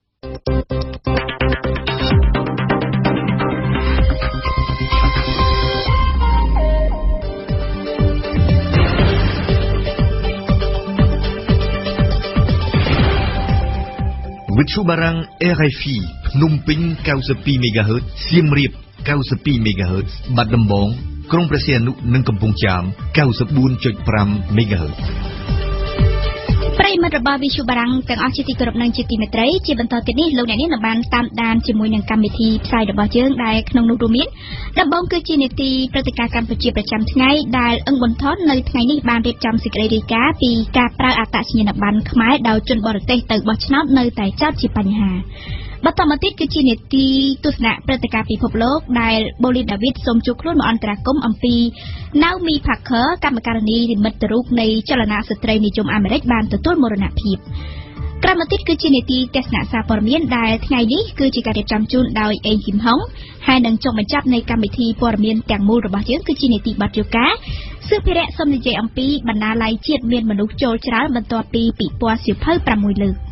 Speaker 2: វិទ្យុបារាំង เอ อาร์ ไอ เอฟ อี ភ្នំពេញ เก้าสิบสอง មេហ្គាហឺត សៀមរាប เก้าสิบสอง មេហ្គាហឺត បាត់ដំបង ក្រុងព្រះសីហនុ និងកំពង់ចាម เก้าสิบสี่จุดห้า មេហ្គាហឺត ប្រិយមិត្តរបស់វិទ្យុបារាំងទាំងអស់ជាទីគោរពនិងជាទីមេត្រីជាបន្តទៀតនេះលោកអ្នកនាងបានតាមដានជាមួយនឹងកម្មវិធីផ្សាយរបស់យើងដែលក្នុងនោះរួមមានដំបូងគឺជានីតិព្រឹត្តិការណ៍កម្ពុជាប្រចាំថ្ងៃដែលអឹងប៊ុនថននៅថ្ងៃនេះបានរៀបចំសេចក្តីរាយការណ៍ពីការប្រើអត្តសញ្ញាណប័ណ្ណខ្មែរដោយជនបរទេសទៅបោះឆ្នោតនៅតែចោទជាបញ្ហា
Speaker 1: បន្តមកទៀតគឺជានីតិទស្សនៈព្រឹត្តិការណ៍ពិភពលោកដែលបូលីដាវីតសូមជួបខ្លួនមកអន្តរាគមន៍អំពី Naomi Parker កម្មការិនីនិមិត្តរូបនៃចលនាស្ត្រីនិយមអាមេរិកបានទទួលមរណភាពក្រោយមកទៀតគឺជានីតិទស្សនៈសារព័ត៌មានដែលថ្ងៃនេះគឺជាការរៀបចំជូនដោយអេងគឹមហុងហើយនឹងចុងបញ្ចប់នៃកម្មវិធីព័ត៌មានទាំងមូលរបស់យើងគឺជានីតិបទយោការសិភារៈសូមនិយាយអំពីបណ្ណាល័យជាតិមានមនុស្សចូលច្រើនបន្ទាប់ពីពិព័រណ៍សៀវភៅប្រាំមួយលើក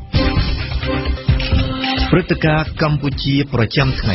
Speaker 2: ព្រឹត្តិការណ៍កម្ពុជាប្រចាំថ្ងៃ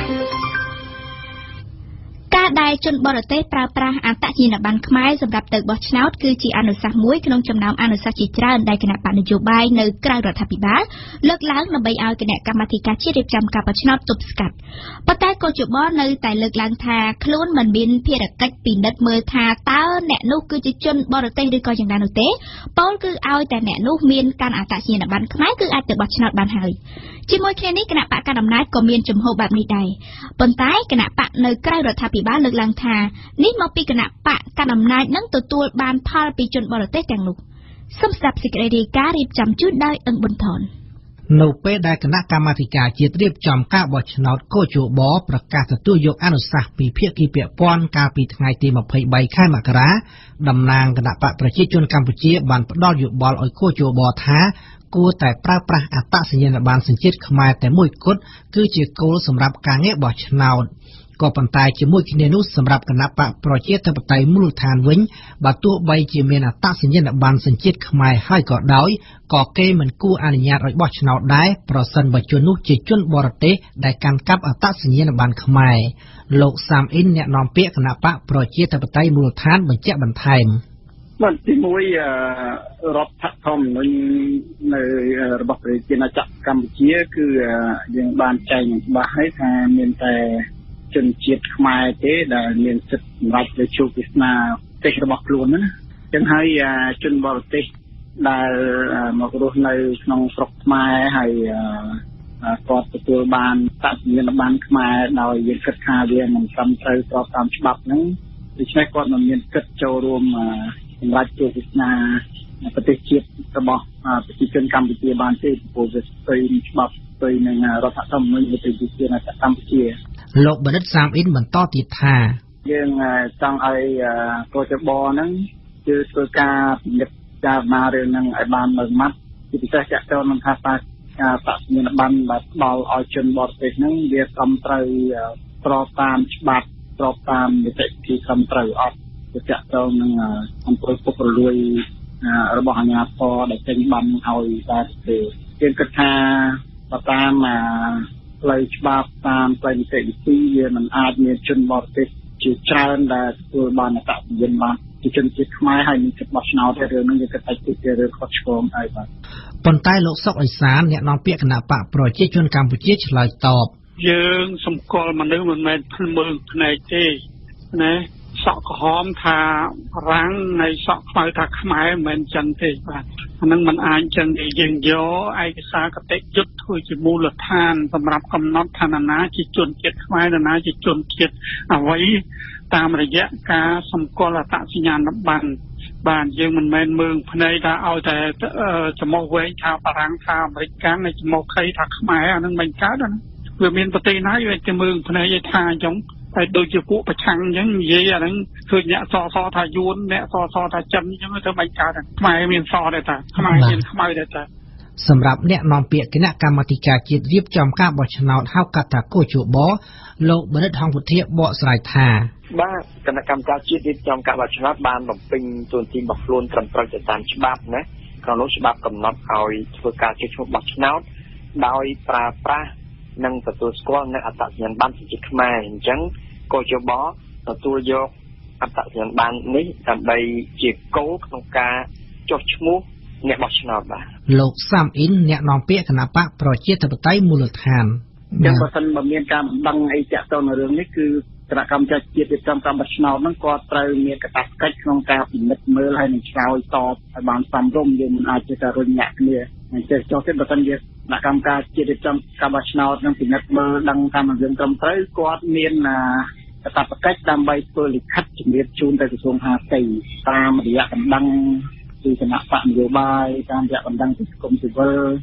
Speaker 1: ការដែលជនបរទេសប្រើប្រាស់អត្តសញ្ញាណប័ណ្ណខ្មែរសម្រាប់ទៅបោះឆ្នោតគឺជាអនុសាសន៍មួយក្នុងចំណោមអនុសាសន៍ជាច្រើនដែលគណៈបកនយោបាយនៅក្រៅរដ្ឋាភិបាលលើកឡើងដើម្បីឲ្យគណៈកម្មាធិការជាតិរៀបចំការបោះឆ្នោតទប់ស្កាត់ប៉ុន្តែកោជបនៅតែលើកឡើងថាខ្លួនមិនមានភារកិច្ចពិនិត្យមើលថាតើអ្នកនោះគឺជាជនបរទេសឬក៏យ៉ាងណានោះទេពោលគឺឲ្យតែអ្នកនោះមានការអត្តសញ្ញាណប័ណ្ណខ្មែរគឺអាចទៅបោះឆ្នោតបានហើយជាមួយគ្នានេះគណៈបកកណ្ដាលអំណាចក៏មានជំហរបែបនេះដែរប៉ុន្តែគណៈបកនៅក្រៅរដ្ឋាភិបាលលើកឡើងថានេះមកពីគណៈបកកណ្ដាលអំណាចនឹងទទួលបានផលពីជនបរទេសទាំងនោះសូមស្ដាប់សេចក្តីរាយការណ៍រៀបចំជូនដោយអឹងប៊ុនថន
Speaker 4: នៅពេលដែលគណៈកម្មាធិការជាតិរៀបចំការបោះឆ្នោតកោជបប្រកាសទទួលយកអនុសាសន៍ពីភាគីពាក់ព័ន្ធកាលពីថ្ងៃទីម្ភៃបីខែមករាតំណាងគណៈបកប្រជាជនកម្ពុជាបានផ្ដល់យោបល់ឲ្យកោជបថាគួរតែប្រើប្រាស់អត្តសញ្ញាណប័ណ្ណសញ្ជាតិខ្មែរតែមួយគត់គឺជាគោលសម្រាប់ការងារបោះឆ្នោតក៏ប៉ុន្តែជាមួយគ្នានោះសម្រាប់គណៈបកប្រជាធិបតេយ្យមូលដ្ឋានវិញបើទោះបីជាមានអត្តសញ្ញាណប័ណ្ណសញ្ជាតិខ្មែរហើយក៏ដោយក៏គេមិនគួរអនុញ្ញាតឲ្យបោះឆ្នោតដែរប្រសិនបើជននោះជាជនបរទេសដែលកាន់កាប់អត្តសញ្ញាណប័ណ្ណខ្មែរលោកសាមអ៊ីនអ្នកនាំពាក្យគណៈបកប្រជាធិបតេយ្យមូលដ្ឋានបញ្ជាក់បន្ថែម
Speaker 7: បាទទីមួយរដ្ឋធម្មនុញ្ញនៅរបស់ប្រជាណាចក្រកម្ពុជាគឺយើងបានចែងច្បាស់ហើយថាមានតែជនជាតិខ្មែរទេដែលមានសិទ្ធិសម្រាប់ទៅជួបវាសនាប្រទេសរបស់ខ្លួនណាអញ្ចឹងហើយជនបរទេសដែលមករស់នៅក្នុងស្រុកខ្មែរហើយគាត់ទទួលបានអត្តសញ្ញាណប័ណ្ណខ្មែរដោយយើងគិតថាវាមិនត្រឹមត្រូវស្របតាមច្បាប់ហ្នឹងដូច្នេះគាត់មិនមានសិទ្ធិចូលរួមសម្រាប់ជួបវាសនាប្រទេសជាតិរបស់ប្រជាជនកម្ពុជាបានទេព្រោះវាស្ទើរនឹងច្បាប់ស្ទើរនឹងរដ្ឋធម្មនុញ្ញប្រជាជនកម្ពុជា
Speaker 4: លោកបណ្ឌិតសាមអ៊ីនបន្តទៀតថា
Speaker 7: យើងចង់ឲ្យកោជបហ្នឹងគឺធ្វើការពិនិត្យចារណារឿងហ្នឹងឲ្យបានម៉ឺងម៉ាត់ជាពិសេសចាក់ចូលនឹងថាតើការបញ្ញាប័ណ្ណដែលផ្ដល់ឲ្យជនបរទេសហ្នឹងវាត្រឹមត្រូវស្របតាមច្បាប់ស្របតាមនីតិវិធីត្រឹមត្រូវអត់ទៅចាក់ចូលនឹងអំពើពុករលួយរបស់អាជ្ញាធរដែលចេញបានឲ្យដែរទេយើងគិតថាបើតាមផ្លូវច្បាប់តាមផ្លូវនីតិវិធីវាមិនអាចមានជនបរទេសជាច្រើនដែលទទួលបានអត្តសញ្ញាណប័ណ្ណជាជនជាតិខ្មែរហើយមានសិទ្ធិបោះឆ្នោតទេរឿងនេះយើងគិតថាជារឿងខុសឆ្គងហើយបាទ
Speaker 4: ប៉ុន្តែលោកសុកអេសានអ្នកនាំពាក្យគណៈបកប្រជាជនកម្ពុជាឆ្លើយតប
Speaker 6: យើងសម្គាល់មនុស្សមិនមែនមើលភ្នែកទេណាសក់ក្រហមថារាំងនៃសក់ខ្មៅថាខ្មែរមិនមែនចឹងទេបាទអានឹងមិនអាចចឹងទេយើងយកឯកសារគតិយុត្តធ្វើជាមូលដ្ឋានសម្រាប់កំណត់ឋានណាជាជនជាតិខ្មែរណាជាជនជាតិអ្វីតាមរយៈការសម្គាល់អត្តសញ្ញាណប័ណ្ណបាទយើងមិនមែនមើលភ្នែកថាឲ្យតែចំមុះវែងថាបារាំងថាអាមេរិកកាំងចំមុះខៃថាខ្មែរអានឹងមិនកើតណាវាមានប្រទេសណាវាតែមើលភ្នែកឲ្យថាអញ្ចឹងតែដូចជាពួកប្រឆាំងអញ្ចឹងនិយាយអាហ្នឹងឃើញអ្នកសសថាយួនអ្នកសសថាចិនអញ្ចឹងទៅមិនកើតខ្មែរមានសដែរតាខ្មែរមានខ្មៅដែរតា
Speaker 4: សម្រាប់អ្នកនាំពាក្យគណៈកម្មាធិការជាតិរៀបចំការបោះឆ្នោតហៅកាត់ថាកោជបលោកបណ្ឌិតហងពុធាបកស្រាយថា
Speaker 8: បាទគណៈកម្មការជាតិរៀបចំការបោះឆ្នោតបានបំពេញតួនាទីរបស់ខ្លួនត្រឹមត្រូវទៅតាមច្បាប់ណាក្នុងនោះច្បាប់កំណត់ឲ្យធ្វើការជិះឈ្មោះបោះឆ្នោតដោយប្រើប្រាស់និងទទួលស្គាល់នៅអត្តសញ្ញាណប័ណ្ណជាតិខ្មែរអញ្ចឹងកោជបទទួលយកអត្តសញ្ញាណប័ណ្ណនេះដើម្បីជាគោលក្នុងការចុះឈ្មោះអ្នកបោះឆ្នោតបាទ
Speaker 4: លោកសាមអ៊ីនអ្នកនាំពាក្យគណៈបកប្រជាធិបតេយ្យមូលដ្ឋាន
Speaker 7: អញ្ចឹងបើសិនបើមានការបណ្ដឹងអីចាក់ទៅនៅរឿងនេះគឺគណៈកម្មការជាតិរៀបចំការបោះឆ្នោតហ្នឹងគាត់ត្រូវមានកាតព្វកិច្ចក្នុងការពិនិត្យមើលហើយនឹងឆ្លើយតបឲ្យបានសមរម្យយើងមិនអាចទៅតែរុញញាក់គ្នាអញ្ចឹងចុះទៀតបើសិនជាគណៈកម្មការជាតិរៀបចំការបោះឆ្នោតនឹងពិនិត្យមើលដឹងតាមរឿងត្រឹមត្រូវគាត់មានកាតព្វកិច្ចដើម្បីធ្វើលិខិតជំរាបជូនទៅក្រសួងហាផ្ទៃតាមរយៈបណ្ដឹងពីគណៈបកនយោបាយតាមរយៈបណ្ដឹងពីសង្គមស៊ីវិល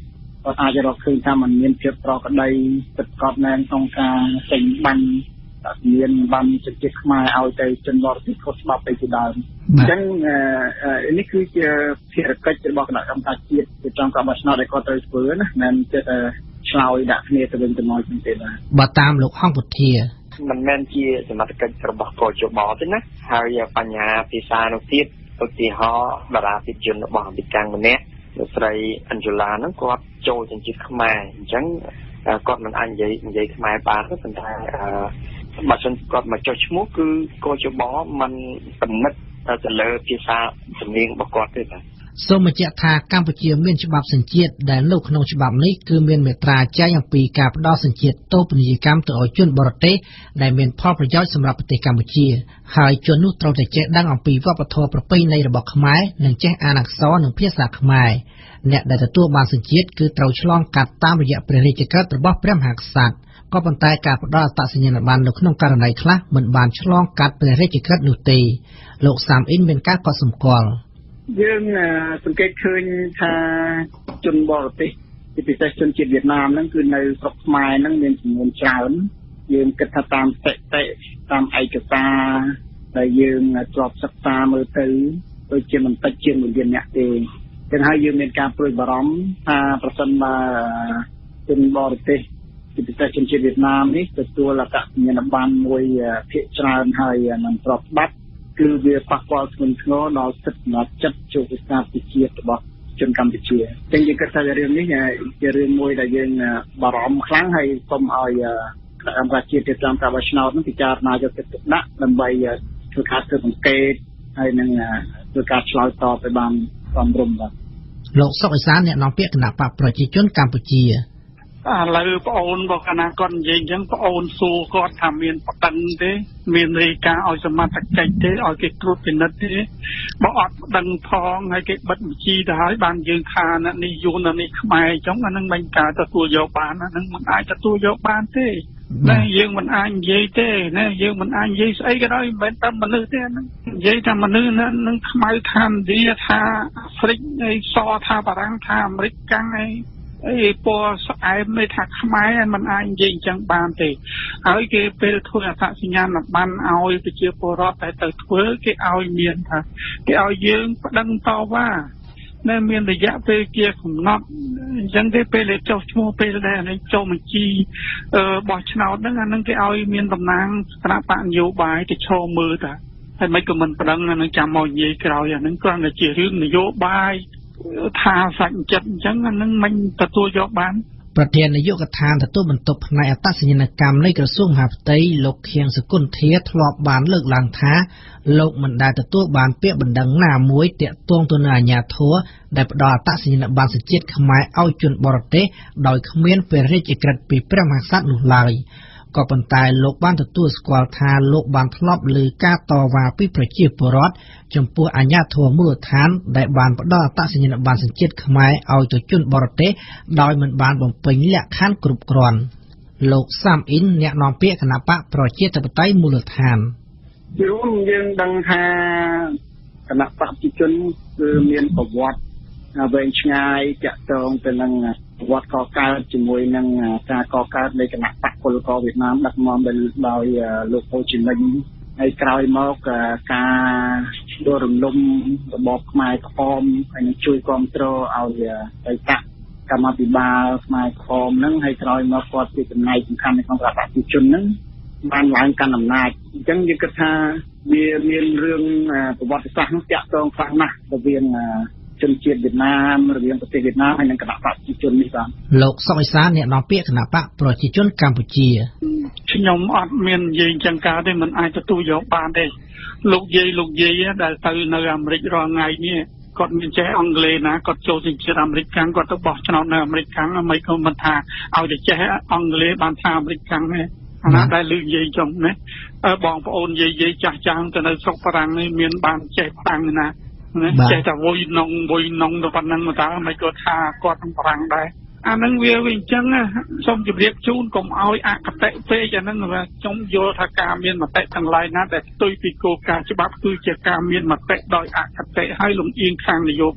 Speaker 7: គាត់អាចរកឃើញថាมันមានភាពប្រក្រតីពិតប្រាកដនៅក្នុងការចេញបានមានបានសេចក្ដីខ្មែរឲ្យទៅជនបរទេសខុសច្បាប់ទៅជាដើមអញ្ចឹងនេះគឺជាភារកិច្ចរបស់គណៈកម្មការជាតិទៅtrongការបោះឆ្នោតដែលគាត់ត្រូវធ្វើណាមិនចេះតែឆ្លើយដាក់គ្នាទៅវិញទៅមកចឹងទេបាទ
Speaker 4: បើតាមលោកហងពុធា
Speaker 8: មិនមែនជាសមត្ថកិច្ចរបស់កោជបទេណាហើយបញ្ហាភាសានោះទៀតឧទាហរណ៍តារាភាពយន្តរបស់អមេរិកម្នាក់លោកស្រីអញ្ជូឡាហ្នឹងគាត់ចូលជំនឿខ្មែរអញ្ចឹងគាត់មិនអាចនិយាយនិយាយខ្មែរបានទេប៉ុន្តែបើសិនគាត់មកចុះឈ្មោះគឺកោជបមិនពិនិត្យទៅលើភាសាសំនៀងរបស់គាត់ទេបាទ
Speaker 4: សូមបញ្ជាក់ថាកម្ពុជាមានច្បាប់សញ្ជាតិដែលនៅក្នុងច្បាប់នេះគឺមានមាត្រាចែងអំពីការផ្ដល់សញ្ជាតិតូបនីយកម្មទៅឲ្យជនបរទេសដែលមានផលប្រយោជន៍សម្រាប់ប្រទេសកម្ពុជាហើយជននោះត្រូវតែចេះដឹងអំពីវប្បធម៌ប្រពៃណីរបស់ខ្មែរនិងចេះអានអក្សរនិងភាសាខ្មែរអ្នកដែលទទួលបានសញ្ជាតិគឺត្រូវឆ្លងកាត់តាមរយៈព្រះរាជក្រឹត្យរបស់ព្រះមហាក្សត្រក៏ប៉ុន្តែការផ្ដល់អត្តសញ្ញាណប័ណ្ណនៅក្នុងករណីខ្លះមិនបានឆ្លងកាត់ព្រះរាជក្រឹត្យនោះទេលោកសាមអ៊ីនមានការកត់សម្គាល់
Speaker 7: យើងសង្កេតឃើញថាជនបរទេសជាពិសេសជនជាតិវៀតណាមហ្នឹងគឺនៅស្រុកខ្មែរហ្នឹងមានចំនួនច្រើនយើងគិតថាតាមស្ថិតិតាមឯកសារដែលយើងធ្លាប់សិក្សាមើលទៅដូចជាមិនតិចជាងមួយលានអ្នកទេចឹងហើយយើងមានការព្រួយបារម្ភថាប្រសិនបើជនបរទេសជាពិសេសជនជាតិវៀតណាមនេះទទួលអត្តសញ្ញាណប័ណ្ណមួយភាគច្រើនហើយមិនស្របច្បាប់គឺវាប៉ះពាល់ធ្ងន់ធ្ងរដល់សិទ្ធិសម្រាប់ចិត្តជោគវាសនាពិជាតិរបស់ជនកម្ពុជាអញ្ចឹងយើងគិតថារឿងនេះជារឿងមួយដែលយើងបារម្ភខ្លាំងហើយសូមឲ្យគណៈកម្មការជាតិរៀបចំការបោះឆ្នោតនឹងពិចារណាយកចិត្តទុកដាក់ដើម្បីធ្វើការស៊ើបអង្កេតហើយនឹងធ្វើការឆ្លើយតបទៅបានសមរម្យបាទ
Speaker 4: លោកសុកអេសានអ្នកនាំពាក្យគណៈបកប្រជាជនកម្ពុជា
Speaker 6: ឥឡូវប្អូនរបស់គណៈគាត់និយាយអញ្ចឹងប្អូនសួរគាត់ថាមានបដិងទេមានរាយការណ៍ឲ្យសមត្ថកិច្ចទេឲ្យគេត្រួតពិនិត្យទេបើអត់បដិងផងហើយគេបិទបញ្ជីទៅហើយបានយើងថានេះយួននេះខ្មែរអញ្ចឹងអានឹងមិនការទទួលយកបានអានឹងមិនអាចទទួលយកបានទេណាយើងមិនអាចនិយាយទេណាយើងមិនអាចនិយាយស្អីក៏ដោយមិនមែនតែមនុស្សទេហ្នឹងនិយាយថាមនុស្សនឹងខ្មៅថាឥណ្ឌាថាអាហ្វ្រិកអីសថាបារាំងថាអាមេរិកកាំងអីអីពណ៌ស្អែមនេះថាខ្មែរមិនអាចនិយាយអញ្ចឹងបានទេហើយគេពេលធ្វើអត្តសញ្ញាណប័ណ្ណឲ្យប្រជាពលរដ្ឋតែទៅធ្វើគេឲ្យមានថាគេឲ្យយើងប្តឹងតវ៉ានៅមានរយៈពេលជាកំណត់អញ្ចឹងទេពេលចុះឈ្មោះពេលដែលនេះចូលបញ្ជីបោះឆ្នោតហ្នឹងអានឹងគេឲ្យមានតំណាងគណៈបកនយោបាយទៅឈរមើលតាហើយមិនក៏មិនប្តឹងអានឹងចាំមកនិយាយក្រោយអានឹងគ្រាន់តែជារឿងនយោបាយថាសាច់ចិត្តអញ្ចឹងអានឹងមិនទទួលយកបាន
Speaker 4: ប្រធាននាយកដ្ឋានទទួលបន្ទុកផ្នែកអត្តសញ្ញាណកម្មនៃក្រសួងមហាផ្ទៃលោកខៀងសុគន្ធាធ្លាប់បានលើកឡើងថាលោកមិនដែលទទួលបានពាក្យបណ្ដឹងណាមួយទាក់ទងទៅនឹងអាជ្ញាធរដែលផ្ដល់អត្តសញ្ញាណប័ណ្ណសញ្ជាតិខ្មែរឲ្យជនបរទេសដោយគ្មានព្រះរាជក្រឹត្យពីព្រះមហាក្សត្រនោះឡើយក៏ប៉ុន្តែលោកបានទទួលស្គាល់ថាលោកបានធ្លាប់ឮការតវ៉ាពីប្រជាពលរដ្ឋចំពោះអាជ្ញាធរមូលដ្ឋានដែលបានផ្ដល់អត្តសញ្ញាណប័ណ្ណសញ្ជាតិខ្មែរឲ្យទៅជនបរទេសដោយមិនបានបំពេញលក្ខខណ្ឌគ្រប់គ្រាន់លោកសាមអ៊ីនអ្នកនាំពាក្យគណៈបកប្រជាធិបតេយ្យមូលដ្ឋាន
Speaker 7: ជារួមយើងដឹងថាគណៈបកប្រជាជនគឺមានប្រវត្តិវែងឆ្ងាយតាក់ទងទៅនឹងប្រវត្តិកកើតជាមួយនឹងការកកើតនៃគណៈបកពលករវៀតណាមដឹកនាំដោយលោកហូជីមិញហើយក្រោយមកការដួលរំលំរបបខ្មែរក្រហមហើយនឹងជួយគ្រប់គ្រងឲ្យបេតកកម្មាភិបាលខ្មែរក្រហមហ្នឹងហើយក្រោយមកគាត់ជាចំណែកសំខាន់នៅក្នុងគណៈបកប្រជាជនហ្នឹងបានឡើងកាន់អំណាចអញ្ចឹងយើងគិតថាវាមានរឿងប្រវត្តិសាស្ត្រនោះតាក់ទងខ្លាំងណាស់រវាងជនជាតិវៀតណាមរវាងប្រទេសវៀតណាមហើយនិងគណៈបកប្រជាជននេះបាទ
Speaker 4: លោកសុកអេសានអ្នកនាំពាក្យគណៈបកប្រជាជនកម្ពុជា
Speaker 6: ខ្ញុំអត់មាននិយាយចឹងការទេមិនអាចទទួលយកបានទេលោកយាយលោកយាយដែលទៅនៅអាមេរិករាល់ថ្ងៃនេះគាត់មានចេះអង់គ្លេសណាគាត់ចូលសញ្ជាតិអាមេរិកកាំងគាត់ទៅបោះឆ្នោតនៅអាមេរិកកាំងមិនក៏មិនថាឲ្យតែចេះអង់គ្លេសបានថាអាមេរិកកាំងទេអាណាដែលលើនិយាយចំណាបងប្អូនយាយយាយចាស់ចាស់ទៅនៅស្រុកបារាំងនេះមានបានចេះតាំងណាចេះតែវុយនងវុយនងទៅប៉ុណ្ណឹងមកតើមិនគាត់ថាគាត់នឹងបារាំងដែរអាហ្នឹងវាវាអញ្ចឹងសូមជម្រាបជូនកុំឲ្យអកតេពេកអាហ្នឹងខ្ញុំយល់ថាការមានមតិទាំងឡាយណាដែលផ្ទុយពីគោលការណ៍ច្បាប់គឺជាការមានមតិដោយអកតេហើយលំអៀងខាងនយោបាយ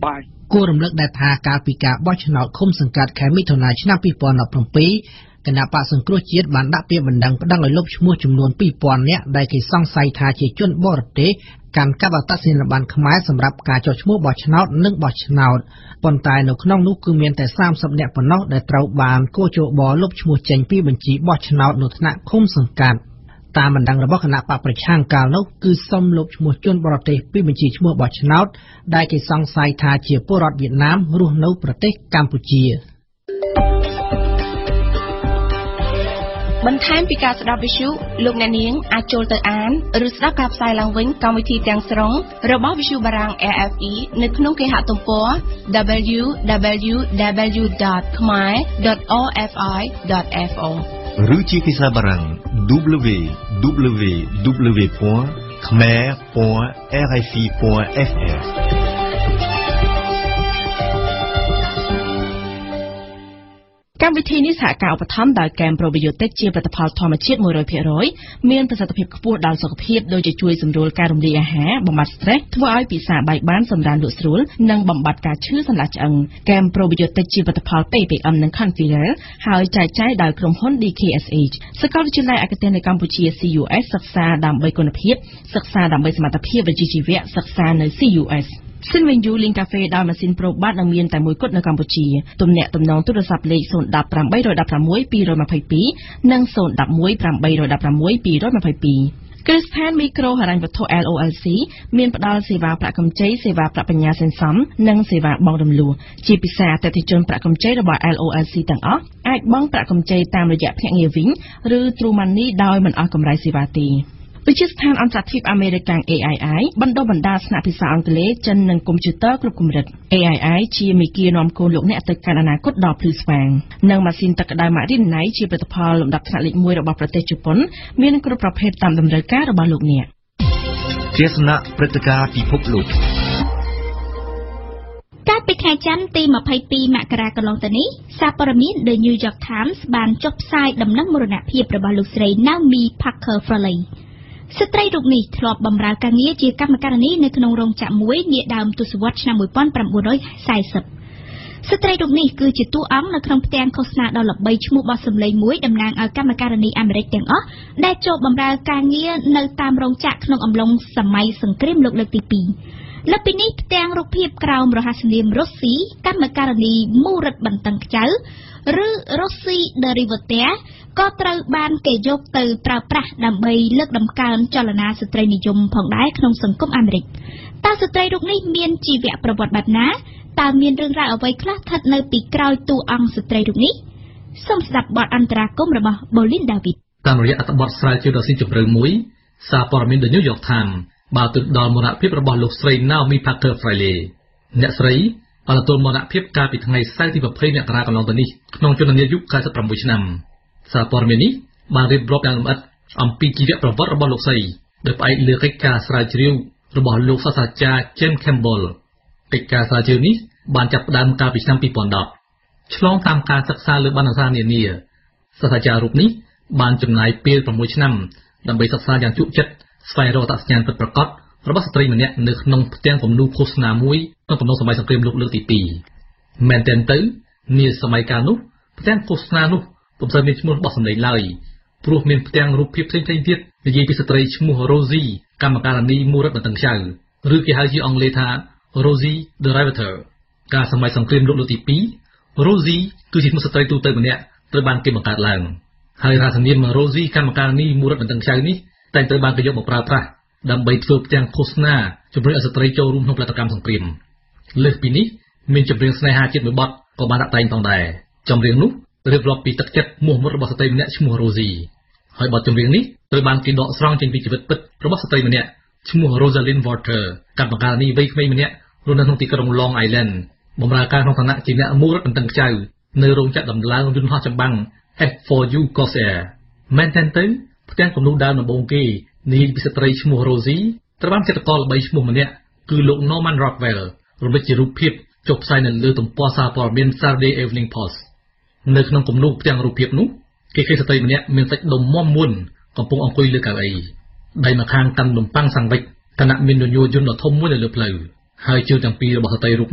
Speaker 4: គួររំលឹកដែរថាកាលពីការបោះឆ្នោតឃុំសង្កាត់ខែមិថុនាឆ្នាំពីរពាន់ដប់ប្រាំពីរគណៈបក្សសង្គ្រោះជាតិបានដាក់ពាក្យបណ្ដឹងប្តឹងឲ្យលុបឈ្មោះចំនួនពីរពាន់នាក់ដែលគេសង្ស័យថាជាជនបរទេសកាន់កាប់អត្តសញ្ញាណប័ណ្ណខ្មែរសម្រាប់ការចុះឈ្មោះបោះឆ្នោតនិងបោះឆ្នោតប៉ុន្តែនៅក្នុងនោះគឺមានតែសាមសិបនាក់ប៉ុណ្ណោះដែលត្រូវបានកោជបលុបឈ្មោះចេញពីបញ្ជីបោះឆ្នោតនៅថ្នាក់ឃុំសង្កាត់តាមបណ្ដឹងរបស់គណៈបកប្រឆាំងកាលនោះគឺសុំលុបឈ្មោះជនបរទេសពីបញ្ជីឈ្មោះបោះឆ្នោតដែលគេសង្ស័យថាជាពលរដ្ឋវៀតណាមរស់នៅប្រទេសកម្ពុជា
Speaker 5: បន្ថែមពីការស្ដាប់វិទ្យុលោកអ្នកនាងអាចចូលទៅអានឬស្ដាប់ការផ្សាយឡើងវិញកម្មវិធីទាំងស្រុងរបស់វិទ្យុបារាំង A F E នៅក្នុងគេហទំព័រ w w w ដត khmer ដត o f i ដត f o
Speaker 2: ឬជាភាសាបារាំង w w w ដត khmer ដត r f i ដត f r
Speaker 5: កម្មវិធីនេះសហការឧបត្ថម្ភដោយគែមប្រូប៊ីយ៉ូទិកជាផលិតផលធម្មជាតិ one hundred percent មានប្រសិទ្ធភាពខ្ពស់ដល់សុខភាពដូចជាជួយសម្រួលការរំលាយអាហារបំបាត់ stress ធ្វើឲ្យពិសាបាយបានសម្រានលក់ស្រួលនិងបំបាត់ការឈឺសន្លាក់ឆ្អឹងគែមប្រូប៊ីយ៉ូទិកជាផលិតផល P P M និង Confiler ហើយចែកចាយដោយក្រុមហ៊ុន D K S H សាកលវិទ្យាល័យឯកទេសនៅកម្ពុជា C U S សិក្សាដើម្បីគុណភាពសិក្សាដើម្បីសមត្ថភាពវិជ្ជាជីវៈសិក្សានៅ C U Sសិនវិញយូលីងកាហ្វេដោយម៉ាស៊ីនប្រូបាតនឹងមានតែមួយគត់នៅកម្ពុជាទំនាក់ទំនងទូរស័ព្ទលេខzero one zero eight one six two twoនិង zero one one eight one six two twoគ្រឹះស្ថានមីក្រូហិរញ្ញវត្ថុ L O L C មានផ្ដល់សេវាប្រាក់កម្ចីសេវាប្រាក់បញ្ញាសន្សំនិងសេវាបង់រំលោះជាពិសេសអតិថិជនប្រាក់កម្ចីរបស់ L O L C ទាំងអស់អាចបង់ប្រាក់កម្ចីតាមរយៈភ្នាក់ងារវិញឬ True Money ដោយមិនអស់កម្រៃសេវាទេវិទ្យាស្ថានអន្តរជាតិអាមេរិក A I I បណ្ដុះបណ្ដាលស្នាក់ភាសាអង់គ្លេសចិននិងកុំព្យូទ័រគ្រប់កម្រិត A I I ជាមេគានាំកូនលោកអ្នកទៅកាន់អនាគតដ៏ភ្លឺស្វាងនិងម៉ាស៊ីនទឹកក្តៅ Marinai ជាផលិតផលលំដាប់ថ្នាក់លេខមួយរបស់ប្រទេសជប៉ុនមានគ្រប់ប្រភេទតាមតម្រូវការរបស់លោកអ្នក
Speaker 2: ទស្សនៈព្រឹត្តិការណ៍ពិភពលោក
Speaker 1: កាលពីថ្ងៃច័ន្ទទីยี่สิบสองមករាកន្លងទៅនេះសារព័ត៌មាន The New York Times បានចុះផ្សាយដំណឹងមរណភាពរបស់លោកស្រី Naomi Parker Farleyស្ត្រីរូបនេះធ្លាប់បម្រើការងារជាកម្មការិនីនៅក្នុងរោងចក្រមួយនាដើមទសវត្សរ៍ឆ្នាំnineteen fortyស្ត្រីរូបនេះគឺជាតួអង្គនៅក្នុងផ្ទាំងឃោសនាដ៏ល្បីឈ្មោះបោះសម្លេងមួយតំណាងឲ្យកម្មការិនីអាមេរិកទាំងអស់ដែលចូលបម្រើការងារនៅតាមរោងចក្រក្នុងអំឡុងសម័យសង្គ្រាមលោកលើកទីtwoលើពីនេះផ្ទាំងរូបភាពក្រោមរហស្សនាម Rosie កម្មការិនីមូរិតបន្ទឹងខ្ចៅឬ Rosie the Riveter ក៏ត្រូវបានគេយកទៅប្រើប្រាស់ដើម្បីលើកតម្កើងចលនាស្ត្រីនិយមផងដែរក្នុងសង្គមអាមេរិកតើស្ត្រីរូបនេះមានជីវប្រវត្តិបែបណាតើមានរឿងរ៉ាវអ្វីខ្លះស្ថិតនៅពីក្រោយតួអង្គស្ត្រីរូបនេះសូមស្ដាប់បទអន្តរាគមន៍របស់ Bolin David
Speaker 3: តាមរយៈអត្ថបទស្រាវជ្រាវដ៏ស៊ីជម្រៅមួយសារព័ត៌មាន The New York Times បានទិដ្ឋដល់មរណភាពរបស់លោកស្រី Naomi Parker Farley អ្នកស្រីបានទទួលមរណភាពកាលពីថ្ងៃសៅរ៍ទីtwentyមករាកន្លងទៅនេះក្នុងជំនាន់អាយុninety-nineឆ្នាំសារព័ត៌មាននេះបានរៀបរាប់យ៉ាងលម្អិតអំពីជីវប្រវត្តិរបស់លោកស្រីដោយផ្អែកលើកិច្ចការស្រាវជ្រាវរបស់លោកសាស្ត្រាចារ្យ James Campbell កិច្ចការស្រាវជ្រាវនេះបានចាប់ផ្ដើមកាលពីឆ្នាំtwenty tenឆ្លងតាមការសិក្សាលើបណ្ណសារនានាសាស្ត្រាចារ្យរូបនេះបានចំណាយពេលsixឆ្នាំដើម្បីសិក្សាយ៉ាងជក់ចិត្តស្វែងរកអត្តសញ្ញាណពិតប្រាកដរបស់ស្ត្រីម្នាក់នៅក្នុងផ្ទាំងគំនូរឃោសនាមួយក្នុងកំឡុងសម័យសង្គ្រាមលោកលើកទីtwoមែនទែនទៅនាសម័យកាលនោះផ្ទាំងឃោសនានោះពុំសូវមានឈ្មោះរបស់សម្លេងឡើយព្រោះមានផ្ទាំងរូបភាពផ្សេងៗទៀតនិយាយពីស្ត្រីឈ្មោះ Rosie កម្មការិនីមូរិតបន្ទឹងខ្ចៅឬគេហៅជាអង់គ្លេសថា Rosie the Riveter កាលសម័យសង្គ្រាមលោកលើកទីtwo Rosie គឺជាឈ្មោះស្ត្រីទូទៅម្នាក់ត្រូវបានគេបង្កើតឡើងហើយរសនាម Rosie កម្មការិនីមូរិតបន្ទឹងខ្ចៅនេះតែងត្រូវបានគេយកមកប្រើប្រាស់ដើម្បីធ្វើផ្ទាំងឃោសនាជំរុញឲ្យស្ត្រីចូលរួមក្នុងផលិតកម្មសង្គ្រាមលើសពីនេះមានចម្រៀងស្នេហាជាតិមួយបទក៏បានដាក់តែងផងដែរចម្រៀងនោះរៀបរាប់ពីទឹកចិត្តមោះមុតរបស់ស្ត្រីម្នាក់ឈ្មោះ Rosie ហើយបទចម្រៀងនេះត្រូវបានគេដកស្រង់ចេញពីជីវិតពិតរបស់ស្ត្រីម្នាក់ឈ្មោះ Rosalind Walter កម្មការិនីវ័យក្មេងម្នាក់រស់នៅក្នុងទីក្រុង Long Island បម្រើការក្នុងឋានៈជាអ្នកមូរិតបន្ទឹងខ្ចៅនៅរោងចក្រដំឡើងយន្តហោះចម្បាំង F four U Corsair មែនទែនទៅផ្ទាំងគំនូរដើមដំបូងគេនេះពីស្ត្រីឈ្មោះ Rosie ត្រូវបានគេតកល្បីឈ្មោះម្នាក់គឺលោក Norman Rockwell រំលេចជារូបភាពចុះផ្សាយនៅលើទំព័រសារព័ត៌មាន Saturday Evening Post នៅក្នុងគំនូរផ្ទាំងរូបភាពនោះគេឃើញស្ត្រីម្នាក់មានសាច់ដុំមាំមួនកំពុងអង្គុយលើកៅអីដៃម្ខាងកាន់នំប៉័ងសាំងវិចខណៈមាននយោយន្តដ៏ធំមួយនៅលើផ្លូវហើយជើងទាំងពីររបស់ស្ត្រីរូបនោះ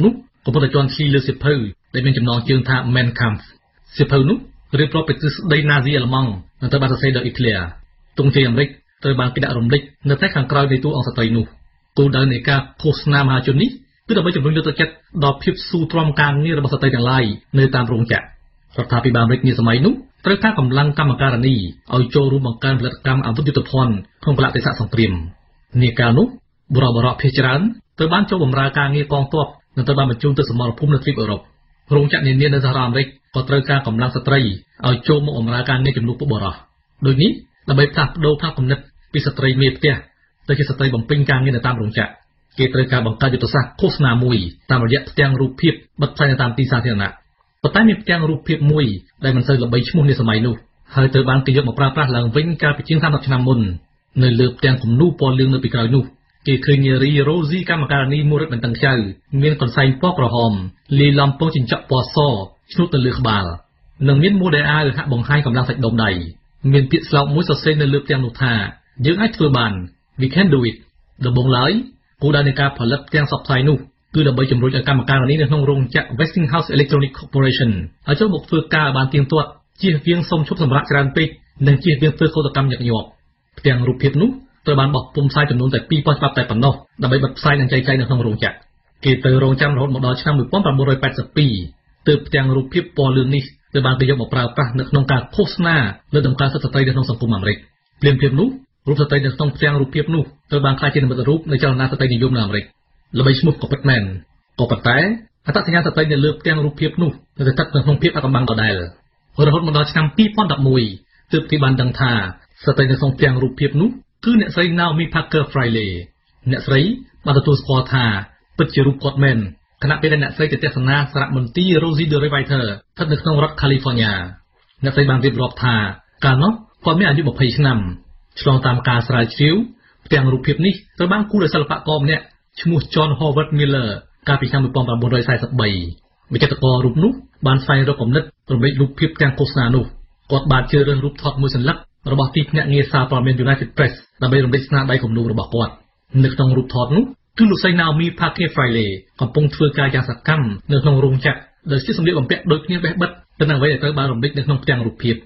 Speaker 9: កំពុងតែជន់ឈ្លីលើសៀវភៅដែលមានចំណងជើងថា Mein Kampf សៀវភៅនោះរៀបរាប់ពីទិសដីណាស៊ីអាល្លឺម៉ង់និងត្រូវបានសរសេរដោយអ៊ីតលីទង់ជ័យអាមេរិកត្រូវបានគេដាក់រំលេចនៅតែខាងក្រោយនៃតួអង្គស្ត្រីនោះគោលដៅនៃការឃោសនាមហាជននេះគឺដើម្បីជំរុញលើកទឹកចិត្តដល់ភាពស៊ូទ្រាំការងាររបស់ស្ត្រីទាំងឡាយនៅតាមរោងចក្ររដ្ឋាភិបាលអាមេរិកនាសម័យនោះត្រូវការកម្លាំងកម្មការនីឲ្យចូលរួមបង្កើនផលិតកម្មអាវុធយុទ្ធភ័ណ្ឌក្នុងកលៈទេសៈសង្គ្រាមនាកាលនោះបរិបទភាគច្រើនត្រូវបានចូលបម្រើការងារកងទ័ពនិងត្រូវបានបញ្ជូនទៅសមរភូមិនៅទ្វីបអឺរ៉ុបរោងចក្រនានានៅសហរដ្ឋអាមេរិកក៏ត្រូវការកម្លាំងស្ត្រីឲ្យចូលមកបម្រើការងារជំនួសពួកបុរសដូចនេះដើម្បីផ្លាស់ប្ដូរផ្នត់គំនិតពីស្ត្រីមេផ្ទះទៅជាស្ត្រីបំពេញការងារនៅតាមរោងចក្រគេត្រូវការបង្កើតយុទ្ធសាស្ត្រឃោសនាមួយតាមរយៈផ្ទាំងរូបភាពបិទផ្សាយនៅតាមទីសាធារណៈប៉ុន្តែមានផ្ទាំងរូបភាពមួយដែលមិនសូវល្បីឈ្មោះនាសម័យនោះហើយត្រូវបានគេយកមកប្រើប្រាស់ឡើងវិញកាលពីជាងសាមសិបឆ្នាំមុននៅលើផ្ទាំងគំនូរពណ៌លឿងនៅពីក្រោយនោះគេឃើញនារីរ៉ូស៊ីកម្មការនីមួយរត់បន្តឹងខ្ចៅមានកន្សែងពណ៌ក្រហមលាយឡំពងចិញ្ចក់ពណ៌សឆ្លុះទៅលើក្បាលនិងមានម៉ូដែលអាវហាក់បង្ហាញកម្លាំងសាច់ដុំដៃមានពាក្យស្លោកមួយសរសេរនៅលើផ្ទាំងនោះថាយើងអាចធ្វើបាន we can do it ដំបូងឡើយគោលដៅនៃការផលិតផ្ទាំងសព្វផ្សាយនោះគឺដើម្បីជំរុញឲ្យកម្មការនីនៅក្នុងរោងចក្រ Westinghouse Electronic Corporation ឲ្យចូលមកធ្វើការបានទៀងទាត់ជៀសវាងសុំឈប់សម្រាកច្រើនពេកនិងជៀសវាងធ្វើកោតកម្មញឹកញាប់ផ្ទាំងរូបភាពនោះត្រូវបានបោះពុម្ពផ្សាយចំនួនតែពីរប៉ុស្តិ៍ច្បាប់តែប៉ុណ្ណោះដើម្បីបិទផ្សាយនិងចែកចាយនៅក្នុងរោងចក្រគេទៅរងចាំរហូតមកដល់ឆ្នាំmột nghìn chín trăm tám mươi haiទើបផ្ទាំងរូបភាពពណ៌លឿងនេះត្រូវបានគេយកមកប្រើប្រាស់នៅក្នុងការឃោសនាលើដំណើរសិទ្ធិស្ត្រីនៅក្នុងសង្គមអាមេរិកភ្លាមៗនោះរូបស្ត្រីនៅក្នុងផ្ទាំងរូបភាពនោះត្រូវបានក្លាយជានិមិត្តរូបនៃចលនាស្ត្រីនិយមនៅអាមេរិកល្បីឈ្មោះក៏ពិតមែនក៏ប៉ុន្តែអត្តសញ្ញាណស្ត្រីនៅលើផ្ទាំងរូបភាពនោះនៅតែស្ថិតនៅក្នុងភាពអកំបាំងដដែលរហូតមកដល់ឆ្នាំពីរពាន់ដប់មួយទើបគេបានដឹងថាស្ត្រីនៅក្នុងផ្ទាំងរូបភាពនោះគឺអ្នកស្រី Naomi Parker Freiley អ្នកស្រីបានទទួលស្គាល់ថាពិតជារូបគាត់មែនខណៈពេលដែលអ្នកស្រីទៅទស្សនាសារមន្ទីរ Rosie the Riveter ស្ថិតនៅក្នុងរដ្ឋ California អ្នកស្រីបានរៀបរាប់ថាកាលនោះគាត់មានអាយុម្ភៃឆ្នាំឆ្លងតាមការស្រាវជ្រាវផ្ទាំងរូបភាពនេះត្រូវបានគូរដោយសិល្បករម្នាក់ឈ្មោះ John Howard Miller កាលពីឆ្នាំmột nghìn chín trăm bốn mươi baវិចិត្រកររូបនោះបានស្វែងរកគំនិតរំលេចរូបភាពផ្ទាំងឃោសនានោះគាត់បានជ្រើសរើសរូបថតមួយសន្លឹករបស់ទីភ្នាក់ងារសារព័ត៌មាន United Press ដើម្បីរំលេចស្នាដៃគំនូររបស់គាត់នៅក្នុងរូបថតនោះគឺលោកស្រី Naomi Parker Freiley កំពុងធ្វើការយ៉ាងសកម្មនៅក្នុងរោងចក្រដោយស្លៀកសម្លៀកបំពាក់ដូចគ្នាបេះបិទទៅនឹងអ្វីដែលត្រូវបានរំលេចនៅក្នុងផ្ទាំងរូបភាព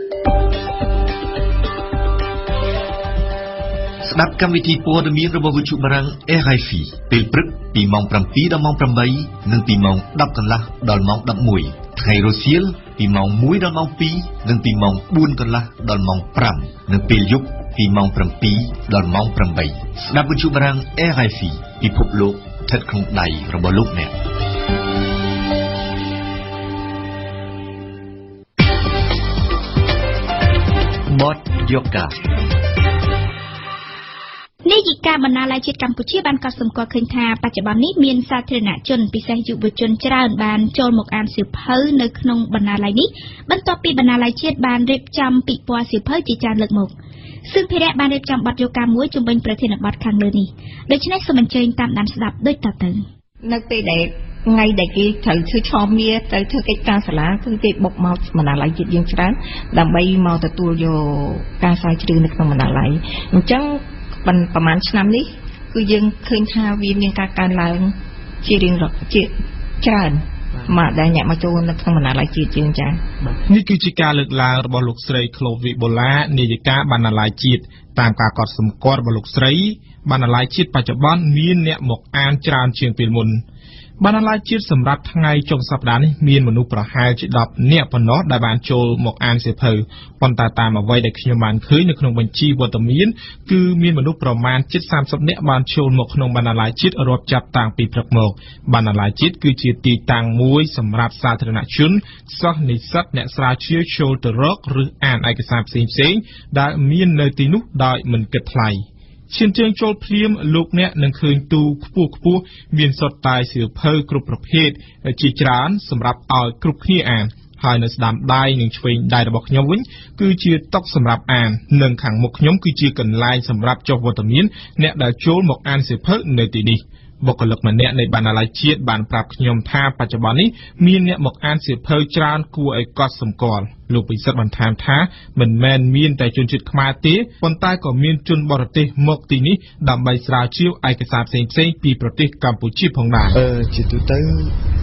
Speaker 2: ស្ដាប់កម្មវិធីព័ត៌មានរបស់វិទ្យុបារាំង R F I ពេលព្រឹកពីម៉ោង7ដល់ម៉ោង8និងពីម៉ោង10កន្លះដល់ម៉ោង11ថ្ងៃរសៀលពីម៉ោង1ដល់ម៉ោង2និងពីម៉ោង4កន្លះដល់ម៉ោង5និងពេលយប់ពីម៉ោង7ដល់ម៉ោង8ស្ដាប់វិទ្យុបារាំង R F I ពិភពលោកស្ថិតក្នុងដៃរបស់លោកអ្នកបទយូហ្គា
Speaker 1: នាយិកាបណ្ណាល័យជាតិកម្ពុជាបានកត់សម្គាល់ឃើញថាបច្ចុប្បន្ននេះមានសាធារណជនពិសេសយុវជនច្រើនបានចូលមកអានសៀវភៅនៅក្នុងបណ្ណាល័យនេះបន្ទាប់ពីបណ្ណាល័យជាតិបានរៀបចំពិព័រណ៍សៀវភៅជាច្រើនលើកមកซึ่งភារៈបានរៀបចំបទយូហ្គាមួយជំវិញប្រធានបទខាងលើនេះដូច្នេះសូមអញ្ជើញតាមដានស្ដាប់ដូចតទៅ
Speaker 10: នៅពេលដែលថ្ងៃដែលគេត្រូវធ្វើឆមាសទៅធ្វើកិច្ចការសាលាគឺគេបុកមកបណ្ណាល័យជាតិយើងច្រើនដើម្បីមកទទួលយកការស្រាវជ្រាវនៅក្នុងបណ្ណាល័យអញ្ចឹងប្រហែលឆ្នាំនេះគឺយើងឃើញថាវាមានការកើនឡើងជារៀងជាច្រើនមកដែលអ្នកមកចូលនៅក្នុងបណ្ណាល័យជាតិយើងចា៎
Speaker 11: នេះគឺជាការលើកឡើងរបស់លោកស្រី Chloe Bola នាយិកាបណ្ណាល័យជាតិតាមការកត់សម្គាល់របស់លោកស្រីបណ្ណាល័យជាតិបច្ចុប្បន្នមានអ្នកមកអានច្រើនជាងពេលមុនបណ្ណាល័យជាតិសម្រាប់ថ្ងៃចុងសប្តាហ៍នេះមានមនុស្សប្រហែលជាដប់នាក់ប៉ុណ្ណោះដែលបានចូលមកអានសៀវភៅប៉ុន្តែតាមអ្វីដែលខ្ញុំបានឃើញនៅក្នុងបញ្ជីវត្តមានគឺមានមនុស្សប្រមាណជិតសាមសិបនាក់បានចូលមកក្នុងបណ្ណាល័យជាតិរាប់ចាប់តាំងពីព្រឹកមកបណ្ណាល័យជាតិគឺជាទីតាំងមួយសម្រាប់សាធារណជនសិស្សនិស្សិតអ្នកស្រាវជ្រាវចូលទៅរកឬអានឯកសារផ្សេងៗដែលមាននៅទីនោះដោយមិនគិតថ្លៃឈានជើងចូលភ្លាមលោកអ្នកនឹងឃើញទូខ្ពស់ខ្ពស់មានសុទ្ធតែសៀវភៅគ្រប់ប្រភេទជាច្រើនសម្រាប់ឲ្យគ្រប់គ្នាអានហើយនៅស្ដាំដៃនិងឆ្វេងដៃរបស់ខ្ញុំវិញគឺជាតុសម្រាប់អាននិងខាងមុខខ្ញុំគឺជាកន្លែងសម្រាប់ចុះវត្តមានអ្នកដែលចូលមកអានសៀវភៅនៅទីនេះបុគ្គលិកម្នាក់នៃបណ្ណាល័យជាតិបានប្រាប់ខ្ញុំថាបច្ចុប្បន្ននេះមានអ្នកមកអានសៀវភៅច្រើនគួរឲ្យកត់សម្គាល់លោកពិសិដ្ឋបន្ថែមថាមិនមែនមានតែជនជាតិខ្មែរទេប៉ុន្តែក៏មានជនបរទេសមកទីនេះដើម្បីស្រាវជ្រាវឯកសារផ្សេងៗពីប្រទេសកម្ពុជាផងដែរ
Speaker 12: អឺជាទូទៅ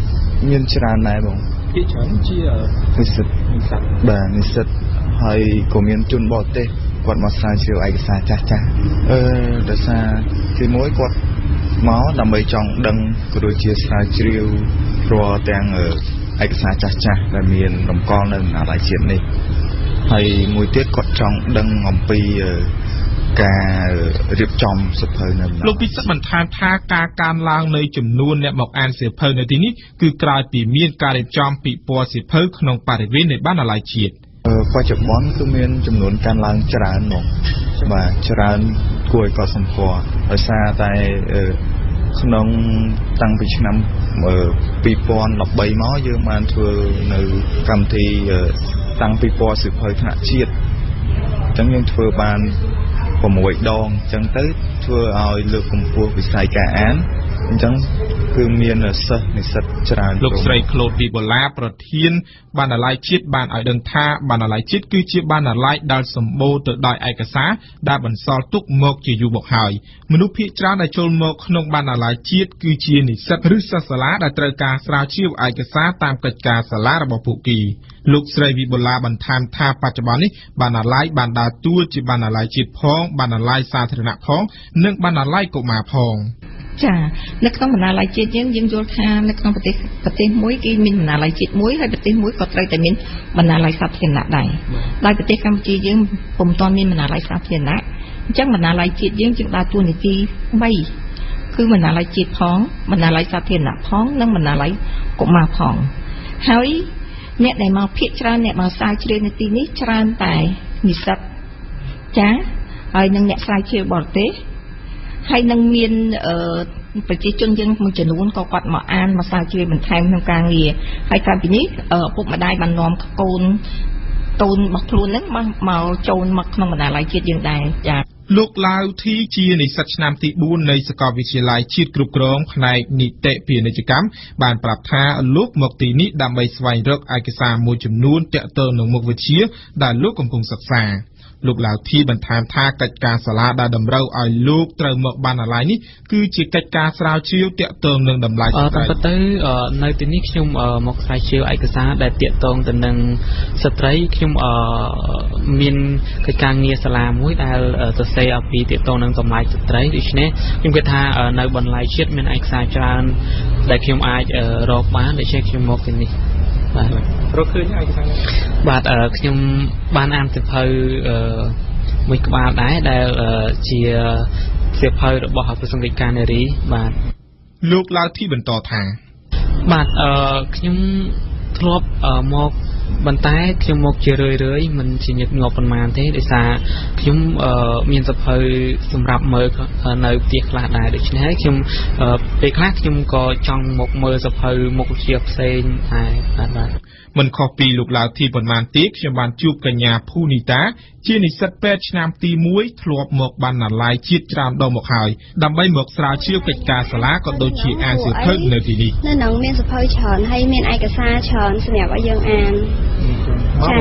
Speaker 12: មានច្រើនដែរបង
Speaker 11: ភាគច្រើនជា
Speaker 12: និស្សិត
Speaker 11: និស្សិត
Speaker 12: បាទនិស្សិតហើយក៏មានជនបរទេសគាត់មកស្រាវជ្រាវឯកសារចាស់ចាស់អឺដោយសារទីមួយគាត់មកដើម្បីចង់ដឹងក៏ដូចជាស្រាវជ្រាវរាល់ទាំងឯកសារចាស់ចាស់ដែលមានរំកល់នៅបណ្ណាល័យជាតិនេះហើយមួយទៀតគាត់ចង់ដឹងអំពីការរៀបចំសៀវភៅនៅ
Speaker 11: លោកពិសិដ្ឋបន្ថែមថាការកើនឡើងនៃចំនួនអ្នកមកអានសៀវភៅនៅទីនេះគឺក្រោយពីមានការរៀបចំពិព័រណ៍សៀវភៅក្នុងបរិវេណនៃបណ្ណាល័យជាតិ
Speaker 12: បច្ចុប្បន្នគឺមានចំនួនកើនឡើងច្រើនមកបាទច្រើនគួរឲ្យកត់សម្គាល់ដោយសារតែក្នុងតាំងពីឆ្នាំពីរពាន់ដប់បីមកយើងបានធ្វើនៅកម្មវិធីតាំងពិព័រណ៍សៀវភៅថ្នាក់ជាតិអញ្ចឹងយើងធ្វើបាន៦ដងអញ្ចឹងទៅធ្វើឲ្យលើកកម្ពស់វិស័យការអានអញ្ចឹងគឺមានសិស្សនិស្សិតច្រើន
Speaker 11: លោកស្រី Claude Vibola ប្រធានបណ្ណាល័យជាតិបានឲ្យដឹងថាបណ្ណាល័យជាតិគឺជាបណ្ណាល័យដែលសម្បូរទៅដោយឯកសារដែលបន្សល់ទុកមកជាយូរមកហើយមនុស្សភាគច្រើនដែលចូលមកក្នុងបណ្ណាល័យជាតិគឺជានិស្សិតឬសិស្សសាលាដែលត្រូវការស្រាវជ្រាវឯកសារតាមកិច្ចការសាលារបស់ពួកគេលោកស្រី Vibola បន្ថែមថាបច្ចុប្បន្ននេះបណ្ណាល័យបានដើរតួជាបណ្ណាល័យជាតិផងបណ្ណាល័យសាធារណៈផងនិងបណ្ណាល័យកុមារផង
Speaker 10: ចានៅក្នុងបណ្ណាល័យជាតិយើងយើងយល់ថានៅក្នុងប្រទេសប្រទេសមួយគេមានបណ្ណាល័យជាតិមួយហើយប្រទេសមួយក៏ត្រូវតែមានបណ្ណាល័យសាធារណៈដែរដោយប្រទេសកម្ពុជាយើងពុំទាន់មានបណ្ណាល័យសាធារណៈអញ្ចឹងបណ្ណាល័យជាតិយើងจึงដើរតួនាទីបីគឺបណ្ណាល័យជាតិផងបណ្ណាល័យសាធារណៈផងនិងបណ្ណាល័យកុមារផងហើយអ្នកដែលមកភាគច្រើនអ្នកមកស្រាវជ្រាវនៅទីនេះច្រើនតែនិស្សិតចាហើយនិងអ្នកស្រាវជ្រាវបរទេសហើយនឹងមានប្រជាជនយើងមួយចំនួនក៏គាត់មកអានមកស្រាវជ្រាវបន្ថែមក្នុងការងារហើយក្រៅពីនេះឪពុកម្ដាយបាននាំកូនកូនរបស់ខ្លួនហ្នឹងមកមកចូលមកក្នុងបណ្ណាល័យជាតិយើងដែរចា៎
Speaker 11: លោកឡាវធីជានិស្សិតឆ្នាំទីបួននៃសាកលវិទ្យាល័យជាតិគ្រប់គ្រងផ្នែកនីតិពាណិជ្ជកម្មបានប្រាប់ថាលោកមកទីនេះដើម្បីស្វែងរកឯកសារមួយចំនួនទាក់ទងនឹងមុខវិជ្ជាដែលលោកកំពុងសិក្សាលោកឡាវធីបន្ថែមថាកិច្ចការសាលាដែលតម្រូវឲ្យលោកត្រូវមកបណ្ណាល័យនេះគឺជាកិច្ចការស្រាវជ្រាវទាក់ទងនឹងតម្លៃស្ត្រី
Speaker 13: ប៉ុន្តែនៅទីនេះខ្ញុំមកស្រាវជ្រាវឯកសារដែលទាក់ទងទៅនឹងស្ត្រីខ្ញុំមានកិច្ចការងារសាលាមួយដែលសរសេរអំពីទាក់ទងនឹងតម្លៃស្ត្រីដូច្នេះខ្ញុំគិតថានៅបណ្ណាល័យជាតិមានឯកសារច្រើនដែលខ្ញុំអាចរកបានដូច្នេះខ្ញុំមកទីនេះបាទ
Speaker 11: រកឃើញឯកសារ
Speaker 13: បាទខ្ញុំបានអានសៀវភៅមួយក្បាលដែរដែលជាសៀវភៅរបស់ប្រសង្ឃិកានារីបាទ
Speaker 11: លោកឡាវធីបន្តថា
Speaker 13: បាទខ្ញុំធ្លាប់មកប៉ុន្តែខ្ញុំមកជារឿយរឿយមិនជាញឹកញាប់ប៉ុន្មានទេដោយសារខ្ញុំមានសៀវភៅសម្រាប់មើលនៅផ្ទះខ្លះដែរដូច្នេះហើយខ្ញុំពេលខ្លះខ្ញុំក៏ចង់មកមើលសៀវភៅមុខវិជ្ជាផ្សេងដែរបាទបាទ
Speaker 11: មិនខុសពីលោកឡាវធីប៉ុន្មានទេខ្ញុំបានជួបកញ្ញាភូនីតាជានិស្សិតពេទ្យឆ្នាំទីមួយធ្លាប់មកបណ្ណាល័យជាតិច្រើនដងមកហើយដើម្បីមកស្រាវជ្រាវកិច្ចការសាលាក៏ដូចជាអានសៀវភៅនៅទីនេះ
Speaker 14: នៅនឹងមានសៀវភៅច្រើនហើយមានឯកសារច្រើនសម្រាប់ឲ្យយើងអានចា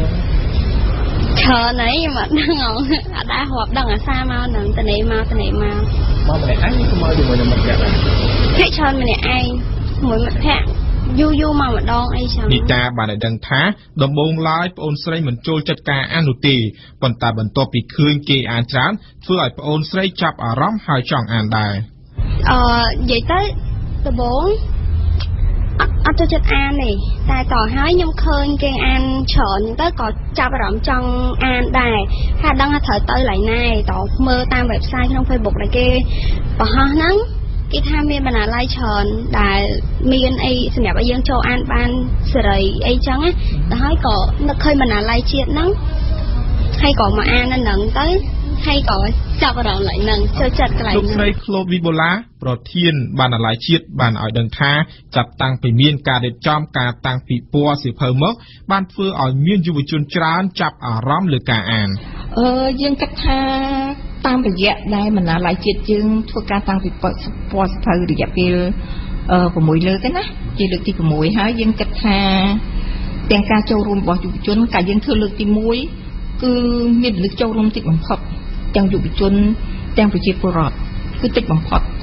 Speaker 14: ច្រើនហើយមកដឹងអត់ដែររាប់ដឹងអាសាមកនឹងតនេមកតនេមក
Speaker 11: មកម្នាក់ឯងគឺមកជាមួយនឹងមិត្តភក្តិដែរ
Speaker 14: ភាគច្រើនម្នាក់ឯងមួយមិត្តភក្តិយូរយូរមកម្ដងអីចឹង
Speaker 11: នីតាបានឲ្យដឹងថាដំបូងឡើយប្អូនស្រីមិនចូលចិត្តការអាននោះទេប៉ុន្តែបន្ទាប់ពីឃើញគេអានច្រើនធ្វើឲ្យប្អូនស្រីចាប់អារម្មណ៍ហើយចង់អានដែរ
Speaker 14: អឺនិយាយទៅដំបូងអត់អត់ចូលចិត្តអានទេតែតោះហើយខ្ញុំឃើញគេអានច្រើនទៅក៏ចាប់អារម្មណ៍ចង់អានដែរថាដឹងថាត្រូវទៅឡើយណែតោះមើលតាម website ក្នុង Facebook ដែលគេបង្ហោះហ្នឹងគេថាមានបណ្ណាល័យច្រើនដែលមានអីសម្រាប់ឲ្យយើងចូលអានបានសេរីអីចឹងណាទៅហើយក៏នឹកឃើញបណ្ណាល័យជាតិហ្នឹងហើយក៏មកអាននៅហ្នឹងទៅហើយក៏ចាប់អារម្មណ៍ឡើងហ្នឹងចូលចិត្តកន្លែងហ្នឹង
Speaker 11: លោកស្រី Claude Vibola ប្រធានបណ្ណាល័យជាតិបានឲ្យដឹងថាចាប់តាំងពីមានការរៀបចំការតាំងពិព័រណ៍សៀវភៅមកបានធ្វើឲ្យមានយុវជនច្រើនចាប់អារម្មណ៍លើការអាន
Speaker 10: អឺយើងគិតថាតាមរយៈដែលបណ្ណាល័យជាតិយើងធ្វើការតាំងពិព័រណ៍សៀវភៅរយៈពេលអឺ6លើកណាជាលើកទី6ហើយយើងគិតថាទាំងការចូលរួមរបស់យុវជនការយើងធ្វើលើកទី1គឺមានមនុស្សចូលរួមតិចបំផុតទាំងយុវជនទាំងប្រជាពលរដ្ឋគឺតិចបំផុត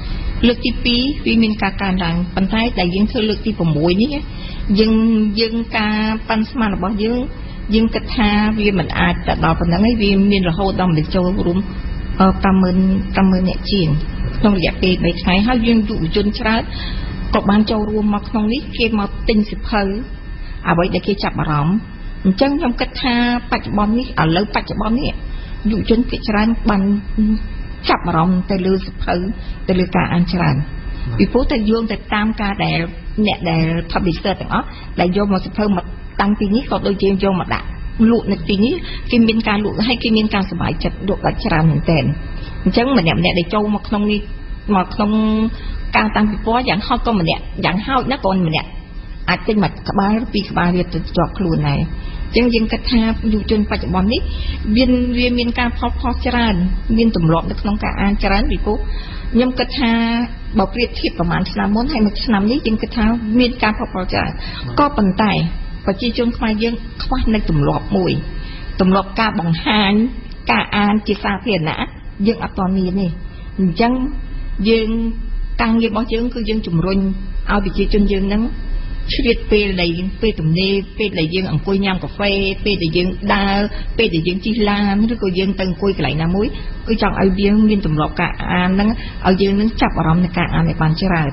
Speaker 10: លើកទីពីរវាមានការកើនឡើងប៉ុន្តែដែលយើងធ្វើលើកទី6នេះយើងយើងការប៉ាន់ស្មានរបស់យើងយើងគិតថាវាមិនអាចទៅដល់ប៉ុណ្ណឹងឯងវាមានរហូតដល់បញ្ចូលរួម50000 50000នាក់ជាងក្នុងរយៈពេល3ថ្ងៃហើយយើងយុវជនច្រើនក៏បានចូលរួមមកក្នុងនេះគេមកទិញសិភៅអ្វីដែលគេចាប់អារម្មណ៍អញ្ចឹងខ្ញុំគិតថាបច្ចុប្បន្ននេះឥឡូវបច្ចុប្បន្ននេះយុវជនគេច្រើនបានចាប់អារម្មណ៍ទៅលើសិភៅទៅលើការអានច្រើនពីព្រោះតែយោងទៅតាមការដែលអ្នកដែល publisher ទាំងអស់ដែលយកមកសិភៅមកតាំងពីនេះក៏ដូចជាយកមកដាក់លក់នៅទីនេះគេមានការលក់ហើយគេមានការសប្បាយចិត្តលក់ដល់ច្រើនមែនទែនអញ្ចឹងម្នាក់ម្នាក់ដែលចូលមកក្នុងនេះមកក្នុងការតាំងពិព័រណ៍យ៉ាងហោចក៏ម្នាក់យ៉ាងហោចណាស់ក៏ម្នាក់អាចទិញមួយក្បាលពីរក្បាលវាទៅជាប់ខ្លួនដែរអញ្ចឹងយើងគិតថាយុវជនបច្ចុប្បន្ននេះវាវាមានការផលផលច្រើនមានទម្លាប់នៅក្នុងការអានច្រើនពីព្រោះខ្ញុំគិតថាបើប្រៀបធៀបប្រហែលឆ្នាំមុនហើយមួយឆ្នាំនេះយើងគិតថាមានការផលផលច្រើនក៏ប៉ុន្តែប្រជាជនខ្មែរយើងខ្វះនៅទម្លាប់មួយទម្លាប់ការបង្ហាញការអានជាសាធារណៈយើងអត់ទាន់មានទេអញ្ចឹងយើងការងាររបស់យើងគឺយើងជំរុញឲ្យប្រជាជនយើងហ្នឹងឆ្លៀតពេលដែលពេលទំនេរពេលដែលយើងអង្គុយញ៉ាំកាហ្វេពេលដែលយើងដើរពេលដែលយើងជិះឡានឬក៏យើងទៅអង្គុយកន្លែងណាមួយគឺចង់ឲ្យយើងមានទម្លាប់ការអានហ្នឹងឲ្យយើងនឹងចាប់អារម្មណ៍នៃការអានឲ្យបានច្រើន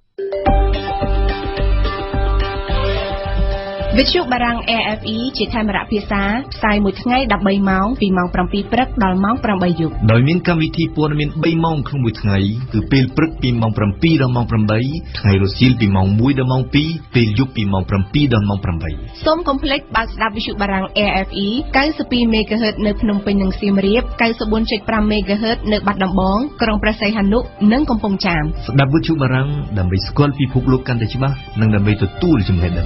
Speaker 5: វិទ្យុបារាំង A F E ជាថេរភាសាផ្សាយមួយថ្ងៃ13ម៉ោងពីម៉ោង7ព្រឹកដល់ម៉ោង8យប់
Speaker 2: ដោយមានកម្មវិធីព័ត៌មាន3ម៉ោងក្នុងមួយថ្ងៃគឺពេលព្រឹកពីម៉ោង7ដល់ម៉ោង8ថ្ងៃរសៀលពីម៉ោង1ដល់ម៉ោង2ពេលយប់ពីម៉ោង7ដល់ម៉ោង8
Speaker 5: សូមកុំភ្លេចបើកស្ដាប់វិទ្យុបារាំង A F E 92 MHz នៅភ្នំពេញនិងសៀមរាប 94.5 MHz នៅបាត់ដំបងក្រុងព្រះសីហនុនិងកំពង់ចាម
Speaker 2: ស្ដាប់វិទ្យុបារាំងដើម្បីស្គាល់ពិភពលោកកាន់តែច្បាស់និងដើម្បីទទួលចំណេះដឹង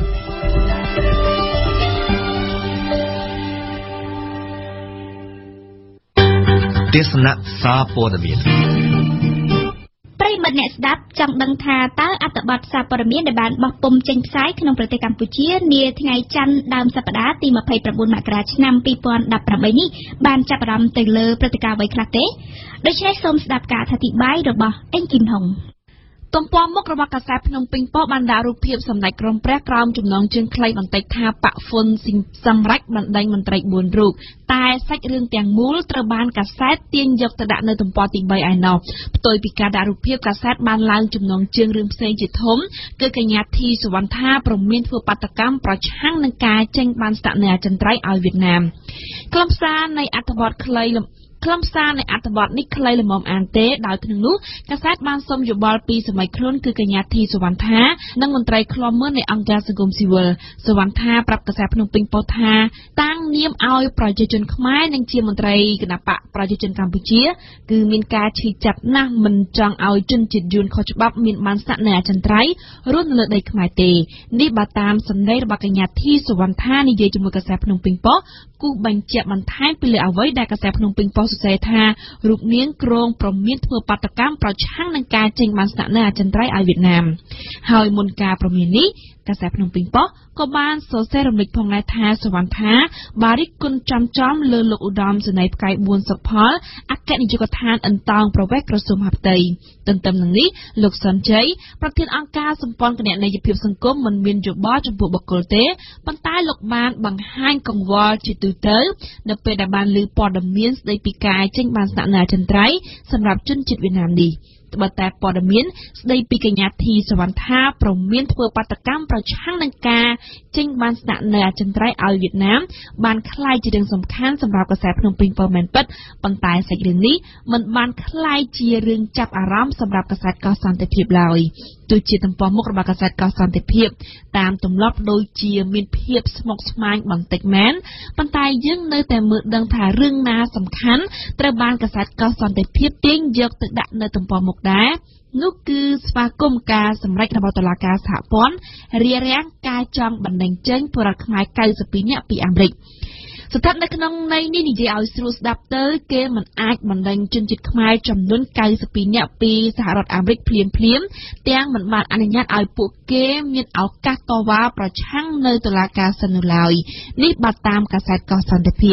Speaker 2: ទេសនាសារព័ត៌មាន
Speaker 1: ប្រិមត្តអ្នកស្ដាប់ចង់ដឹងថាតើអត្ថបទសារព័ត៌មានដែលបានបោះពុម្ពចេញផ្សាយក្នុងប្រទេសកម្ពុជានាថ្ងៃច័ន្ទដើមសប្តាហ៍ទី29មករាឆ្នាំ2018នេះបានចាប់អារម្មណ៍ទៅលើព្រឹត្តិការណ៍អ្វីខ្លះទេដូច្នេះសូមស្ដាប់ការអធិប្បាយរបស់អេងគីមហុងទំព័រមុខរបស់កាសែតភ្នំពេញប៉ុស្តិ៍បានដាក់រូបភាពសម្ដេចក្រមព្រះក្រោមចំណងជើងខ្លីបន្តិចថាប៉ាក់ហ្វុនសម្រេចបណ្ដេញមន្ត្រីបួនរូបតែសាច់រឿងទាំងមូលត្រូវបានកាសែតទាញយកទៅដាក់នៅទំព័រទី3ឯណោះផ្ទុយពីការដាក់រូបភាពកាសែតបានឡើងចំណងជើងរឿងផ្សេងជាធំគឺកញ្ញាធីសុវណ្ណថាប្រមានធ្វើបាតកម្មប្រឆាំងនឹងការចេញបានស្នាក់នៅអចិន្ត្រៃយ៍ឲ្យវៀតណាមខ្លឹមសារនៃអត្ថបទខ្លីខ្លឹមសារនៃអត្ថបទនេះខ្លីល្មមអានទេដោយក្នុងនោះកាសែតបានសុំយោបល់ពីសម័យខ្លួនគឺកញ្ញាធីសុវណ្ណថានិងមន្ត្រីឃ្លាំមើលនៃអង្គការសង្គមស៊ីវិលសុវណ្ណថាប្រាប់កាសែតភ្នំពេញប៉ុស្តិ៍ថាតាំងនាមឲ្យប្រជាជនខ្មែរនិងជាមន្ត្រីគណបកប្រជាជនកម្ពុជាគឺមានការឈឺចាប់ណាស់មិនចង់ឲ្យជនជាតិយួនខុសច្បាប់មានបានស្នាក់នៅអចិន្ត្រៃយ៍រស់នៅលើដីខ្មែរទេនេះបើតាមសម្ដីរបស់កញ្ញាធីសុវណ្ណថានិយាយជាមួយកាសែតភ្នំពេញប៉ុស្តិ៍គូបញ្ជាក់បន្ថែមពីលើអ្វីដែលកាសែតភ្នំពេញប៉ុស្តិ៍សរសេរថារូបនាងក្រងប្រមានធ្វើបាតកម្មប្រឆាំងនឹងការចេញបានស្នាក់នៅអចិន្ត្រៃយ៍ឲ្យវៀតណាមហើយមុនការប្រមាននេះកាសែតភ្នំពេញប៉ុស្តិ៍ក៏បានសរសេររំលេចផងដែរថាសុវណ្ណថាបារិកគុណចំចំលើលោកឧត្តមសេនីយ៍ផ្កាយបួនសុផលអគ្គនាយកដ្ឋានអន្តោងប្រវេសន៍ក្រសួងមហាផ្ទៃទន្ទឹមនឹងនេះលោកសុនជ័យប្រធានអង្គការសម្ព័ន្ធគណនេយ្យភាពសង្គមមិនមានយោបល់ចំពោះបុគ្គលទេប៉ុន្តែលោកបានបង្ហាញកង្វល់ជាទូទៅនៅពេលដែលបានឮព័ត៌មានស្ដីពីការចេញបានស្នាក់នៅអចិន្ត្រៃយ៍សម្រាប់ជនជាតិវៀតណាមនេះបើតែព័ត៌មានស្ដីពីកញ្ញាធីសុវណ្ណថាប្រមានធ្វើបាតកម្មប្រឆាំងនឹងការចេញបានស្នាក់នៅអចិន្ត្រៃយ៍ឲ្យវៀតណាមបានคล้ายជារឿងសំខាន់សម្រាប់កាសែតភ្នំពេញប៉ុស្តិ៍មែនពិតប៉ុន្តែសាច់រឿងនេះមិនបានคล้ายជារឿងចាប់អារម្មណ៍សម្រាប់កាសែតកោះសន្តិភាពឡើយទោះជាទំព័រមុខរបស់កាសែតកោះសន្តិភាពតាមទម្លាប់ដូចជាមានភាពស្មុគស្មាញបន្តិចមែនប៉ុន្តែយើងនៅតែមើលដឹងថារឿងណាសំខាន់ត្រូវបានកាសែតកោះសន្តិភាពទាញយកទៅដាក់នៅទំព័រមុខដែរនោះគឺស្វាគមន៍ការសម្រេចរបស់តុលាការសហព័ន្ធរារាំងការចង់បណ្តេញចេញពលរដ្ឋខ្មែរ 92 នាក់ពីអាមេរិកស្ថិតនៅក្នុងន័យនេះនិយាយឲ្យស្រួលស្ដាប់ទៅគេមិនអាចបណ្តេញជនជាតិខ្មែរចំនួន 92 នាក់ពីសហរដ្ឋអាមេរិកភ្លាមភ្លាមទាំងមិនបានអនុញ្ញាតឲ្យពួកគេមានឱកាសតវ៉ាប្រឆាំងនៅតុលាការសិននោះឡើយនេះបើតាមកាសែតកោះសន្តិភាព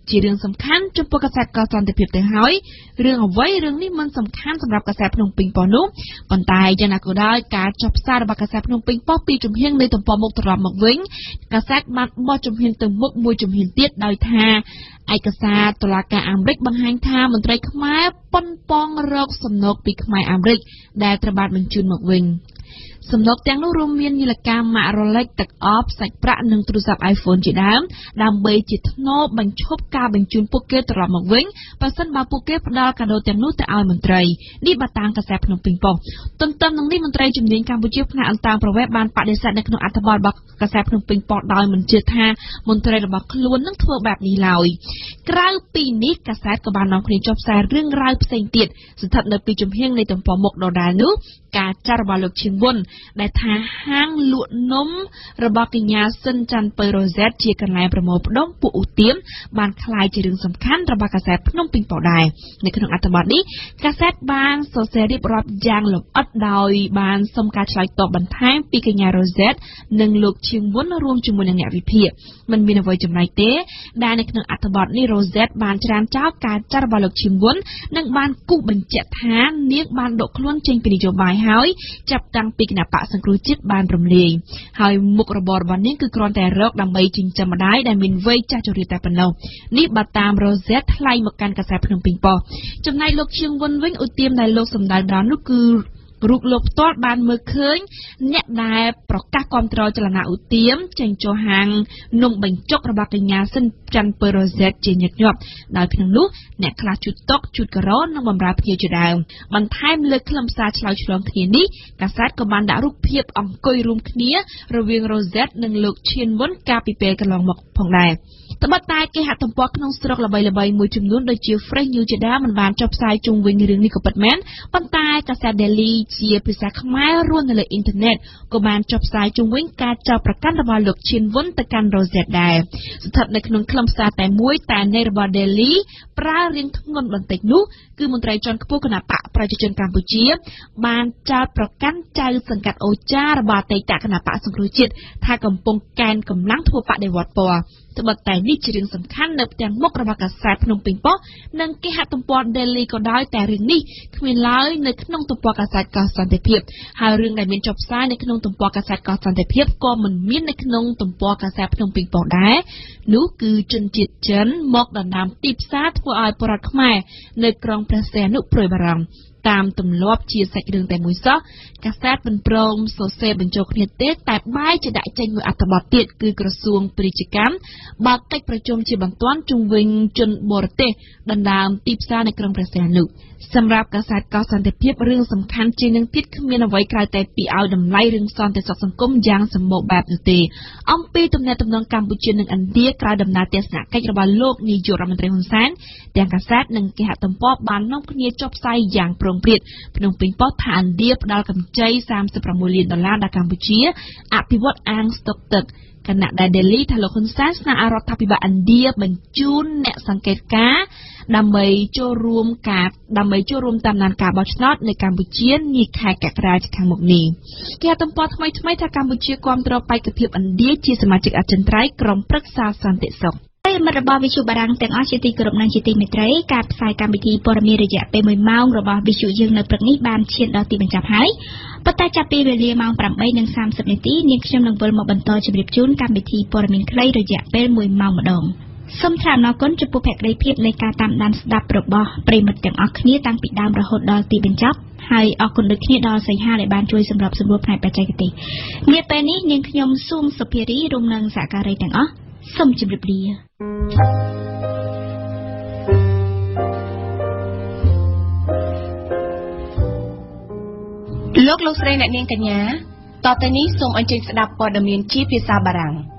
Speaker 15: ជារឿងសំខាន់ចំពោះកាសែតកសន្តិភាពទៅហើយរឿងអ្វីរឿងនេះមិនសំខាន់សម្រាប់កាសែតភ្នំពេញប៉ុស្តិ៍នោះប៉ុន្តែយ៉ាងណាក៏ដោយការចុះផ្សាយរបស់កាសែតភ្នំពេញប៉ុស្តិ៍ពីជំហៀងនៃទំព័រមុខត្រឡប់មកវិញកាសែតបានបោះជំហៀងទៅមុខមួយជំហៀងទៀតដោយថាឯកសារតុលាការអាមេរិកបង្ហាញថាមន្ត្រីខ្មែរប៉ុនប៉ងរកសំណូកពីខ្មែរអាមេរិកដែលត្រូវបានបញ្ជូនមកវិញសំណុកទាំងនោះរួមមាននាឡិកាម៉ាក់ Rolex ទឹកអបសាច់ប្រាក់និងទូរស័ព្ទ iPhone ជាដើមដើម្បីជាថ្នូរបញ្ឈប់ការបញ្ជូនពួកគេត្រឡប់មកវិញបើសិនបើពួកគេផ្ដល់កាដូទាំងនោះទៅឲ្យមន្ត្រីនេះបើតាមកាសែតភ្នំពេញប៉ុស្តិ៍ទន្ទឹមនឹងនេះមន្ត្រីជំនាញកម្ពុជាផ្នែកអន្តរប្រវេសន៍បានបដិសេធនៅក្នុងអត្ថបទរបស់កាសែតភ្នំពេញប៉ុស្តិ៍ដោយមិនជឿថាមន្ត្រីរបស់ខ្លួននឹងធ្វើបែបនេះឡើយក្រៅពីនេះកាសែតក៏បាននាំគ្នាចុះផ្សាយរឿងរ៉ាវផ្សេងទៀតស្ថិតនៅពីជំហៀងនៃទំព័រមុខដដែលនោះការចាត់របស់លោកឈៀងវុនដែលថាហាងលក់នំរបស់កញ្ញាស៊ិនច័ន្ទពៅរ៉ូសែតជាកន្លែងប្រមូលផ្ដុំពួកឧទាមបានក្លាយជារឿងសំខាន់របស់កាសែតភ្នំពេញប៉ុស្តិ៍ដែរនៅក្នុងអត្ថបទនេះកាសែតបានសរសេររៀបរាប់យ៉ាងលម្អិតដោយបានសុំការឆ្លើយតបបន្ថែមពីកញ្ញារ៉ូសែតនិងលោកឈៀងវុនរួមជាមួយនឹងអ្នកវិភាគមិនមានអ្វីចម្លែកទេដែលនៅក្នុងអត្ថបទនេះរ៉ូសែតបានច្រានចោលការចាត់របស់លោកឈៀងវុននិងបានគូសបញ្ជាក់ថានាងបានដកខ្លួនចេញពីនយោបាយហើយចាប់តាំងពីគណបកសង្គ្រោះជាតិបានរំលាយហើយមុខរបររបស់នាងគឺគ្រាន់តែរកដើម្បីចិញ្ចឹមម្ដាយដែលមានវ័យចាស់ជរាតែប៉ុណ្ណោះនេះបើតាមរ៉ូសែតថ្លែងមកកាន់កាសែតភ្នំពេញប៉ុស្តិ៍ចំណែកលោកឈៀងវុនវិញឧទាមដែលលោកសម្ដៅដល់នោះគឺរូបលោកផ្ទាល់បានមើលឃើញអ្នកដែលប្រកាសគាំទ្រចលនាឧទាមចេញចុះហាងនំបញ្ចុករបស់កញ្ញាស៊ិនច័ន្ទពៅរ៉ូសែតជាញឹកញាប់ដោយក្នុងនោះអ្នកខ្លះជូតតុកជូតការ៉ូនិងបម្រើភ្ញៀវជាដើមបន្ថែមលើខ្លឹមសារឆ្លើយឆ្លងគ្នានេះកាសែតក៏បានដាក់រូបភាពអង្គុយរួមគ្នារវាងរ៉ូសែតនិងលោកឈៀនវុនកាលពីពេលកន្លងមកផងដែរត្បិតតែគេហទំព័រក្នុងស្រុកល្បីៗមួយចំនួនដូចជា Fresh News ជាដើមមិនបានចុះផ្សាយជុំវិញរឿងនេះក៏ពិតមែនប៉ុន្តែកាសែត Daily ជាភាសាខ្មែររស់នៅលើអ៊ីនធឺណិតក៏បានចុះផ្សាយជុំវិញការចោទប្រកាន់របស់លោកឈៀនវុនទៅកាន់រ៉ូសែតដែរស្ថិតនៅក្នុងខ្លឹមសារតែមួយតែនៃរបស់ Daily ប្រើរៀងធ្ងន់បន្តិចនោះគឺមន្ត្រីជាន់ខ្ពស់គណបកប្រជាជនកម្ពុជាបានចោទប្រកាន់ចៅសង្កាត់អូចារបស់អតីតគណបកសង្គ្រោះជាតិថាកំពុងកេណ្ឌកម្លាំងធ្វើបដិវត្តពណ៌ត្បិតតែនេះជារឿងសំខាន់នៅផ្ទាំងមុខរបស់កាសែតភ្នំពេញប៉ុស្តិ៍និងគេហទំព័រ Daily ក៏ដោយតែរឿងនេះគ្មានឡើយនៅក្នុងទំព័រកាសែតកសន្តិភាពហើយរឿងដែលមានចុះផ្សាយនៅក្នុងទំព័រកាសែតកសន្តិភាពក៏មិនមាននៅក្នុងទំព័រកាសែតភ្នំពេញប៉ុស្តិ៍ដែរនោះគឺជនជាតិចិនមកដណ្ដើមទីផ្សារធ្វើឲ្យប្រជាពលរដ្ឋខ្មែរនៅក្រុងព្រះសីហនុព្រួយបារម្ភតាមទម្លាប់ជាសាច់រឿងតែមួយសោះកាសែតមិនព្រមសរសេរបញ្ចូលគ្នាទេតែបែរជាដាក់ចេញមួយអត្ថបទទៀតគឺក្រសួងពាណិជ្ជកម្មបើកកិច្ចប្រជុំជាបន្ទាន់ជុំវិញជនបរទេសដណ្ដើមទីផ្សារនៅក្រុងព្រះសីហនុសម្រាប់កាសែតកសន្តិភាពរឿងសំខាន់ជាងនឹងទៀតគ្មានអ្វីក្រៅតែពីឲ្យតម្លៃរឿងសន្តិសុខសង្គមយ៉ាងសម្បូរបែបនោះទេអំពីទំនាក់ទំនងកម្ពុជានិងឥណ្ឌាក្រៅដំណើរទស្សនកិច្ចរបស់លោកនាយករដ្ឋមន្ត្រីហ៊ុនសែនទាំងកាសែតនិងគេហទំព័របាននាំគ្នាចុះផ្សាយយ៉ាងប្រងព្រាតភ្នំពេញប៉ុស្តិ៍ថាឥណ្ឌាផ្ដល់កម្ចីសាមសិបប្រាំមួយលានដុល្លារដល់កម្ពុជាអភិវឌ្ឍអាងស្តុកទឹកគណៈដែល Daily ថាលោកហ៊ុនសែនស្នើឲ្យរដ្ឋាភិបាលឥណ្ឌាបញ្ជូនអ្នកសង្កេតការណ៍ដើម្បីចូលរួមការដើម្បីចូលរួមតាមដានការបោះឆ្នោតនៅកម្ពុជានាខែកក្កដាខាងមុខនេះគេទំព័រថ្មីថ្មីថាកម្ពុជាគាំទ្របេក្ខភាពឥណ្ឌាជាសមាជិកអចិន្ត្រៃយ៍ក្រុមប្រឹក្សាសន្តិសុខមិត្តរបស់វិទ្យុបារាំងទាំងអស់ជាទីគោរពនិងជាទីមេត្រីការផ្សាយកម្មវិធីព័ត៌មានរយៈពេលមួយម៉ោងរបស់វិទ្យុយើងនៅព្រឹកនេះបានឈានដល់ទីបញ្ចប់ហើយប៉ុន្តែចាប់ពីវេលាម៉ោង ប្រាំបីនិងសាមសិបនាទីនាងខ្ញុំនឹងវិលមកបន្តជម្រាបជូនកម្មវិធីព័ត៌មានខ្លីរយៈពេលមួយម៉ោងម្ដងសូមថ្លែងអំណរគុណចំពោះភក្ដីភាពនៃការតាមដានស្ដាប់របស់ប្រិមិត្តទាំងអស់គ្នាតាំងពីដើមរហូតដល់ទីបញ្ចប់ហើយអរគុណដូចគ្នាដល់សីហាដែលបានជួយសម្របសម្រួលផ្នែកបច្ចេកទេសនាពេលនេះនាងខ្ញុំស៊ូមសុភារីរួមនឹងសហការីទាំងអស់សូមជម្រាបលាលោកលោកស្រីអ្នកនាងកញ្ញាតទៅនេះសូមអញ្ជើញស្ដាប់ព័ត៌មានជាភាសាបារាំង